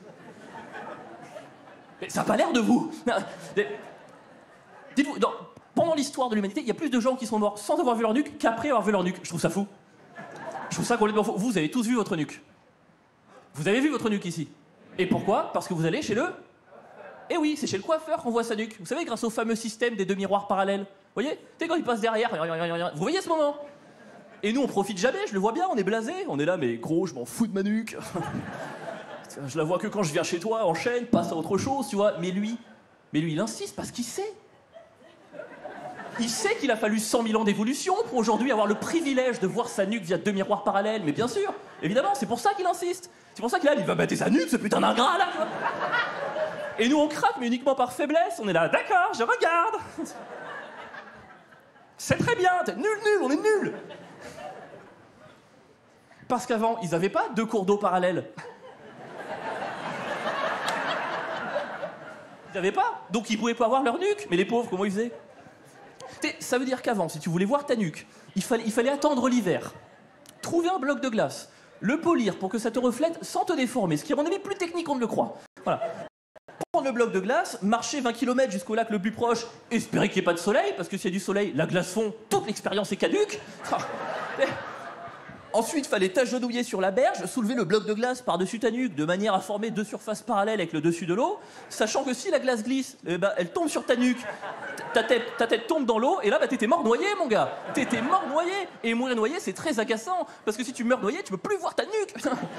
S12: Mais ça n'a pas l'air de vous. Dites-vous, dans- pendant l'histoire de l'humanité, il y a plus de gens qui sont morts sans avoir vu leur nuque qu'après avoir vu leur nuque. Je trouve ça fou. Je trouve ça complètement fou. Vous, vous avez tous vu votre nuque. Vous avez vu votre nuque ici. Et pourquoi? Parce que vous allez chez le... Eh oui, c'est chez le coiffeur qu'on voit sa nuque. Vous savez, grâce au fameux système des deux miroirs parallèles. Vous voyez? Tu sais, quand il passe derrière, vous voyez ce moment? Et nous, on profite jamais, je le vois bien, on est blasé. On est là, mais gros, je m'en fous de ma nuque. Je la vois que quand je viens chez toi, enchaîne, passe à autre chose, tu vois. Mais lui, mais lui, il insiste parce qu'il sait. Il sait qu'il a fallu cent mille ans d'évolution pour aujourd'hui avoir le privilège de voir sa nuque via deux miroirs parallèles. Mais bien sûr, évidemment, c'est pour ça qu'il insiste. C'est pour ça qu'il a, il va battre sa nuque, ce putain d'ingrat là. Et nous, on craque, mais uniquement par faiblesse. On est là, d'accord, je regarde. C'est très bien, t'es nul, nul, on est nul. Parce qu'avant, ils n'avaient pas deux cours d'eau parallèles. Ils n'avaient pas, donc ils pouvaient pas voir leur nuque. Mais les pauvres, comment ils faisaient? T'sais, ça veut dire qu'avant, si tu voulais voir ta nuque, il fallait, il fallait attendre l'hiver, trouver un bloc de glace, le polir pour que ça te reflète sans te déformer, ce qui est à mon avis plus technique qu'on ne le croit. Voilà. Prendre le bloc de glace, marcher vingt kilomètres jusqu'au lac le plus proche, espérer qu'il n'y ait pas de soleil, parce que s'il y a du soleil, la glace fond, toute l'expérience est caduque. Ensuite, il fallait t'agenouiller sur la berge, soulever le bloc de glace par-dessus ta nuque de manière à former deux surfaces parallèles avec le dessus de l'eau, sachant que si la glace glisse, eh ben, elle tombe sur ta nuque, ta tête, ta tête tombe dans l'eau, et là, bah, t'étais mort noyé, mon gars. T'étais mort noyé. Et mourir noyé, c'est très agaçant, parce que si tu meurs noyé, tu peux plus voir ta nuque.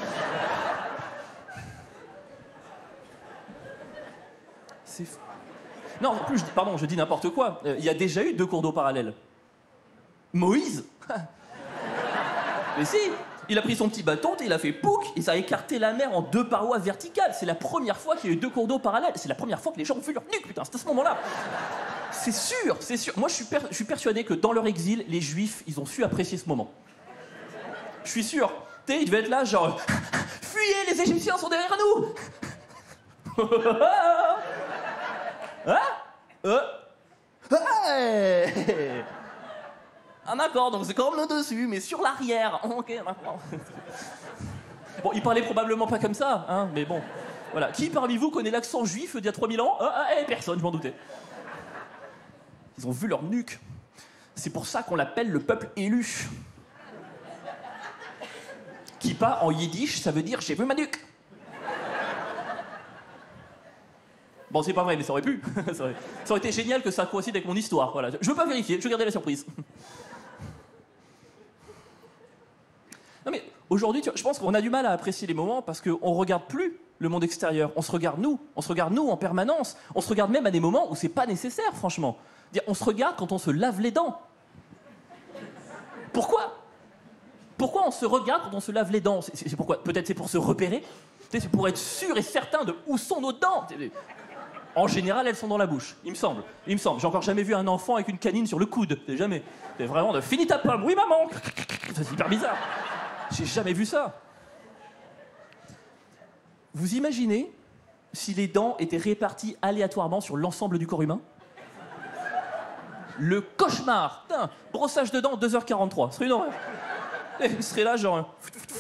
S12: C'est fou. Non, en plus, je dis, pardon, je dis n'importe quoi. Il euh, y a déjà eu deux cours d'eau parallèles. Moïse. Mais si, il a pris son petit bâton, il a fait pouc, et ça a écarté la mer en deux parois verticales. C'est la première fois qu'il y a eu deux cours d'eau parallèles. C'est la première fois que les gens ont vu leur nuque, putain, c'est à ce moment-là. C'est sûr, c'est sûr. Moi, je suis, per- je suis persuadé que dans leur exil, les Juifs, ils ont su apprécier ce moment. Je suis sûr. Tu sais, ils devaient être là, genre... Fuyez, les Égyptiens sont derrière nous. Hein? Euh? Hey! Ah d'accord, donc c'est comme le dessus, mais sur l'arrière. Ok, d'accord. Bon, il parlait probablement pas comme ça, hein, mais bon. Voilà. Qui parmi vous connaît l'accent juif d'il y a trois mille ans? Ah, ah, eh, personne, je m'en doutais. Ils ont vu leur nuque. C'est pour ça qu'on l'appelle le peuple élu. Kippa, en yiddish, ça veut dire j'ai vu ma nuque. Bon, c'est pas vrai, mais ça aurait pu. ça, aurait... ça aurait été génial que ça coïncide avec mon histoire. Voilà. Je veux pas vérifier, je veux garder la surprise. Non mais aujourd'hui, tu vois, je pense qu'on a du mal à apprécier les moments parce qu'on regarde plus le monde extérieur. On se regarde nous, on se regarde nous en permanence. On se regarde même à des moments où c'est pas nécessaire, franchement. Dire, on se regarde quand on se lave les dents. Pourquoi? Pourquoi on se regarde quand on se lave les dents? C'est, c'est pourquoi? Peut-être c'est pour se repérer. C'est pour être sûr et certain de où sont nos dents. En général, elles sont dans la bouche, il me semble. Il me semble. J'ai encore jamais vu un enfant avec une canine sur le coude. C'est jamais. C'est vraiment de finis ta pomme. Oui, maman. C'est hyper bizarre. J'ai jamais vu ça. Vous imaginez si les dents étaient réparties aléatoirement sur l'ensemble du corps humain? Le cauchemar. Putain, brossage de dents, deux heures quarante-trois. Ce serait une horreur. Et il serait là, genre.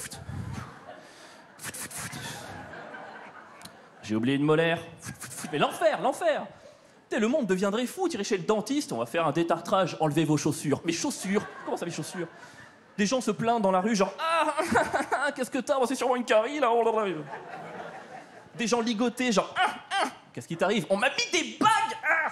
S12: J'ai oublié une molaire. Mais l'enfer, l'enfer. Le monde deviendrait fou. Tirez chez le dentiste, on va faire un détartrage, enlevez vos chaussures. Mes chaussures? Comment ça, mes chaussures? Des gens se plaignent dans la rue, genre ah, qu'est-ce que t'as? C'est sûrement une carie là. Des gens ligotés, genre ah, ah. Qu'est-ce qui t'arrive? On m'a mis des bagues. Ah.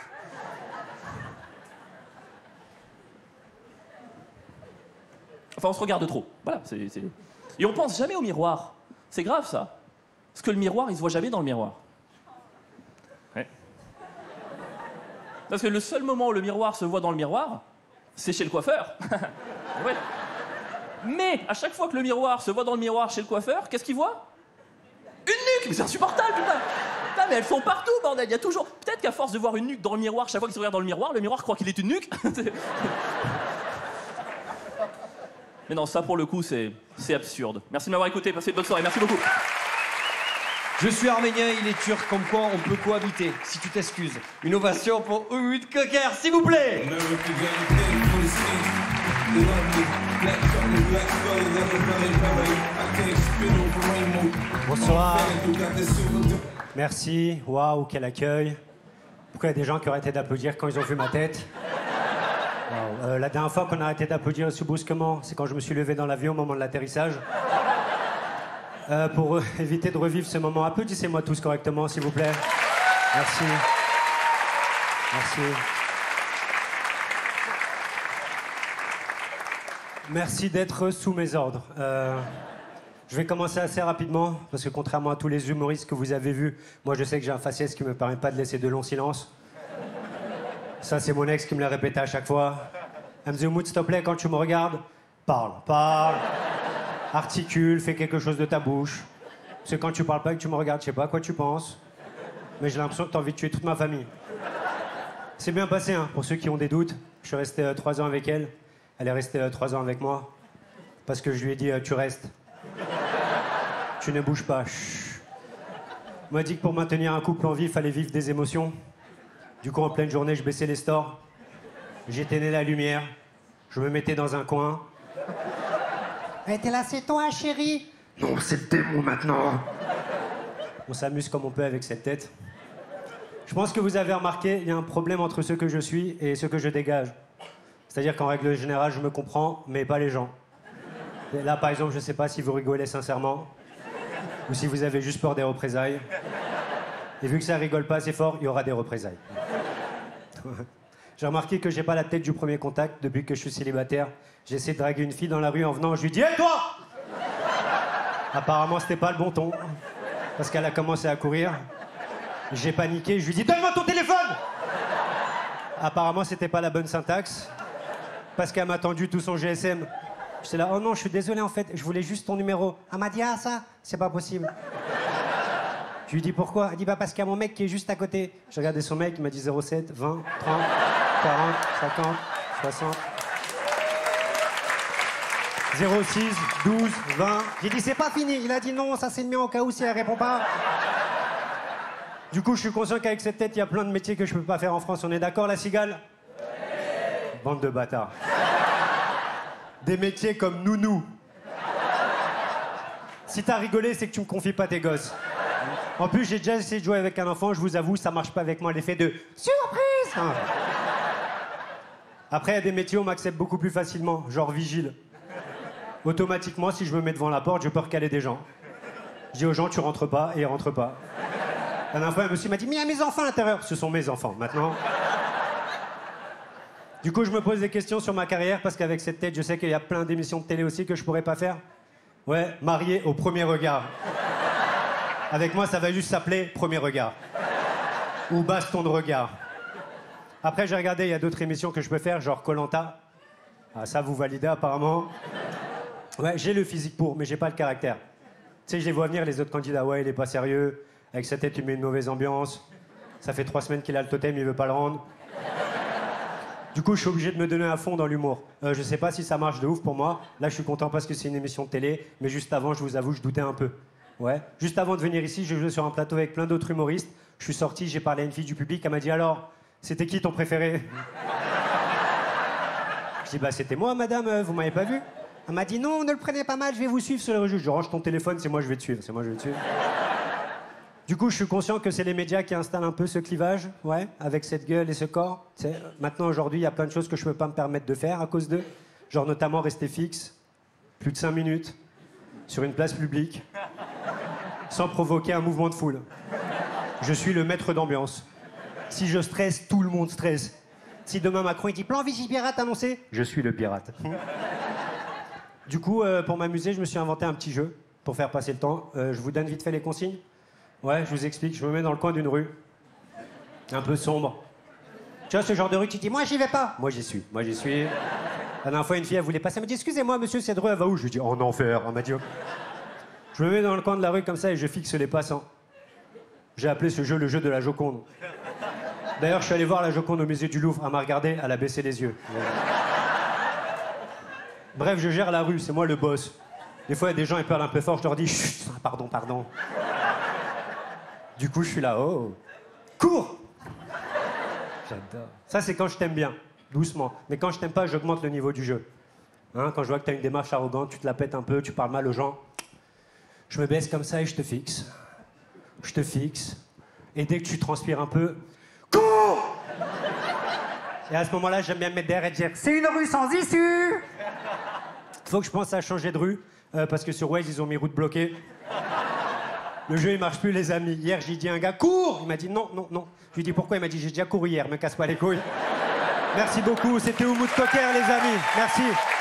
S12: Enfin, on se regarde trop. Voilà. C'est, c'est... Et on pense jamais au miroir. C'est grave ça. Parce que le miroir, il se voit jamais dans le miroir. Ouais. Parce que le seul moment où le miroir se voit dans le miroir, c'est chez le coiffeur. Ouais. Mais à chaque fois que le miroir se voit dans le miroir chez le coiffeur, qu'est-ce qu'il voit? Une nuque. Mais c'est insupportable, putain. Putain, mais elles sont partout, bordel. Il y a toujours... Peut-être qu'à force de voir une nuque dans le miroir, chaque fois qu'il se regarde dans le miroir, le miroir croit qu'il est une nuque. Mais non, ça pour le coup, c'est, c'est absurde. Merci de m'avoir écouté, passez une bonne soirée, merci beaucoup.
S1: Je suis arménien, il est turc, comme quoi on peut cohabiter, si tu t'excuses. Une ovation pour Umut Koker, s'il vous plaît.
S13: Bonsoir. Merci. Waouh, quel accueil. Pourquoi il y a des gens qui ont arrêté d'applaudir quand ils ont vu ma tête? Waouh. Euh, La dernière fois qu'on a arrêté d'applaudir aussi brusquement, c'est quand je me suis levé dans l'avion au moment de l'atterrissage. Euh, pour euh, éviter de revivre ce moment, applaudissez-moi tous correctement, s'il vous plaît. Merci. Merci. Merci d'être sous mes ordres. Euh, je vais commencer assez rapidement, parce que contrairement à tous les humoristes que vous avez vus, moi je sais que j'ai un faciès qui me permet pas de laisser de longs silences. Ça, c'est mon ex qui me l'a répété à chaque fois. Mzoumout, s'il te plaît, quand tu me regardes, parle, parle, articule, fais quelque chose de ta bouche. Parce que quand tu parles pas et que tu me regardes, je sais pas à quoi tu penses, mais j'ai l'impression que tu as envie de tuer toute ma famille. C'est bien passé, hein, pour ceux qui ont des doutes. Je suis resté euh, trois ans avec elle. Elle est restée euh, trois ans avec moi. Parce que je lui ai dit, euh, tu restes. Tu ne bouges pas. Chut. On m'a dit que pour maintenir un couple en vie, il fallait vivre des émotions. Du coup, en pleine journée, je baissais les stores. J'éteignais la lumière. Je me mettais dans un coin.
S14: Eh, t'es là, c'est toi, chérie?
S13: Non, c'est le démon maintenant. On s'amuse comme on peut avec cette tête. Je pense que vous avez remarqué, il y a un problème entre ce que je suis et ce que je dégage. C'est-à-dire qu'en règle générale, je me comprends, mais pas les gens. Et là, par exemple, je sais pas si vous rigolez sincèrement ou si vous avez juste peur des représailles. Et vu que ça rigole pas assez fort, il y aura des représailles. J'ai remarqué que j'ai pas la tête du premier contact depuis que je suis célibataire. J'ai essayé de draguer une fille dans la rue en venant, je lui dis « Hé, toi !» Apparemment, c'était pas le bon ton. Parce qu'elle a commencé à courir. J'ai paniqué, je lui dis « Donne-moi ton téléphone !» Apparemment, c'était pas la bonne syntaxe. Parce qu'elle m'a tendu tout son G S M. J'étais là « Oh non, je suis désolé, en fait, je voulais juste ton numéro. » Elle m'a dit « Ah, ça, c'est pas possible. » Je lui dis « Pourquoi ?» Elle dit « Bah, parce qu'il y a mon mec qui est juste à côté. » J'ai regardé son mec, il m'a dit zéro sept, vingt, trente, quarante, cinquante, soixante. zéro six, douze, vingt. J'ai dit, c'est pas fini. Il a dit non, ça c'est le mien au cas où si elle répond pas. Du coup, je suis conscient qu'avec cette tête, il y a plein de métiers que je peux pas faire en France. On est d'accord, la cigale? Ouais. Bande de bâtards. Des métiers comme nounou. Si t'as rigolé, c'est que tu me confies pas tes gosses. En plus, j'ai déjà essayé de jouer avec un enfant, je vous avoue, ça marche pas avec moi, l'effet de surprise. Ah. Après, il y a des métiers où on m'accepte beaucoup plus facilement, genre vigile. Automatiquement, si je me mets devant la porte, je peux recaler des gens. Je dis aux gens, tu rentres pas, et ils rentrent pas. La dernière fois, un monsieur m'a dit, mais il y a mes enfants à l'intérieur. Ce sont mes enfants, maintenant. Du coup, je me pose des questions sur ma carrière, parce qu'avec cette tête, je sais qu'il y a plein d'émissions de télé aussi que je pourrais pas faire. Ouais, marié au premier regard. Avec moi, ça va juste s'appeler Premier Regard. Ou Baston de regard. Après, j'ai regardé, il y a d'autres émissions que je peux faire, genre Koh-Lanta. Ah, ça, vous validez apparemment. Ouais, j'ai le physique pour, mais j'ai pas le caractère. Tu sais, je les vois venir, les autres candidats. Ouais, il est pas sérieux. Avec sa tête, il met une mauvaise ambiance. Ça fait trois semaines qu'il a le totem, il veut pas le rendre. Du coup, je suis obligé de me donner à fond dans l'humour. Euh, je sais pas si ça marche de ouf pour moi. Là, je suis content parce que c'est une émission de télé. Mais juste avant, je vous avoue, je doutais un peu. Ouais. Juste avant de venir ici, je jouais sur un plateau avec plein d'autres humoristes. Je suis sorti, j'ai parlé à une fille du public. Elle m'a dit, alors, c'était qui ton préféré? Je dis, bah, c'était moi, madame, vous m'avez pas vu? Elle m'a dit, non, ne le prenez pas mal, je vais vous suivre sur les réseaux. Je range ton téléphone, c'est moi, je vais te suivre. C'est moi, je vais te suivre. Du coup, je suis conscient que c'est les médias qui installent un peu ce clivage, ouais, avec cette gueule et ce corps. T'sais, maintenant, aujourd'hui, il y a plein de choses que je peux pas me permettre de faire à cause d'eux. Genre, notamment, rester fixe, plus de cinq minutes, sur une place publique, sans provoquer un mouvement de foule. Je suis le maître d'ambiance. Si je stresse, tout le monde stresse. Si demain Macron il dit plan Vigipirate annoncé, je suis le pirate. Du coup, euh, pour m'amuser, je me suis inventé un petit jeu pour faire passer le temps. Euh, je vous donne vite fait les consignes. Ouais, je vous explique. Je me mets dans le coin d'une rue, un peu sombre. Tu vois ce genre de rue, tu dis moi j'y vais pas. Moi j'y suis. Moi j'y suis. La dernière fois, une fille elle voulait passer, elle m'a dit excusez-moi monsieur, cette rue elle va où? Je lui dis en enfer. Elle m'a dit. Je me mets dans le coin de la rue comme ça et je fixe les passants. J'ai appelé ce jeu le jeu de la Joconde. D'ailleurs, je suis allé voir la Joconde au musée du Louvre. Elle m'a regardé, elle a baissé les yeux. Bref, je gère la rue, c'est moi le boss. Des fois, il y a des gens, ils parlent un peu fort, je leur dis chut, pardon, pardon. Du coup, je suis là, oh, cours. J'adore. Ça, c'est quand je t'aime bien, doucement. Mais quand je t'aime pas, j'augmente le niveau du jeu. Hein, quand je vois que t'as une démarche arrogante, tu te la pètes un peu, tu parles mal aux gens. Je me baisse comme ça et je te fixe. Je te fixe. Et dès que tu transpires un peu, cours! Et à ce moment-là, j'aime bien me mettre derrière et dire c'est une rue sans issue! Faut que je pense à changer de rue, euh, parce que sur Waze, ils ont mis route bloquée. Le jeu, il marche plus, les amis. Hier, j'ai dit à un gars, cours! Il m'a dit non, non, non. Je lui ai dit pourquoi? Il m'a dit j'ai déjà couru hier, me casse pas les couilles. Merci beaucoup, c'était Oumoud Cocker, les amis. Merci.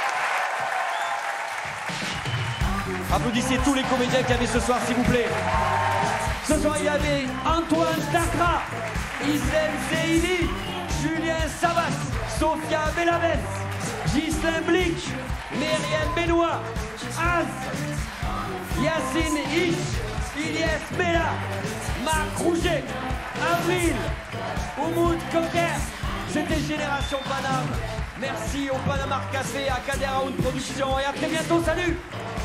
S1: Applaudissez tous les comédiens qu'il y avait ce soir, s'il vous plaît. Ce soir, il y avait Antoine Dacra, Islem Zeini, Julien Savas, Sophia Bellaves, Ghislain Blic, Myriam Benoît, Az, Yacine Ish, Ilyes Mella, Marc Rouget, Avril, Oumoud Cocker. C'était Génération Paname. Merci au Panama Café, à Kader Aoun Productions et à très bientôt. Salut!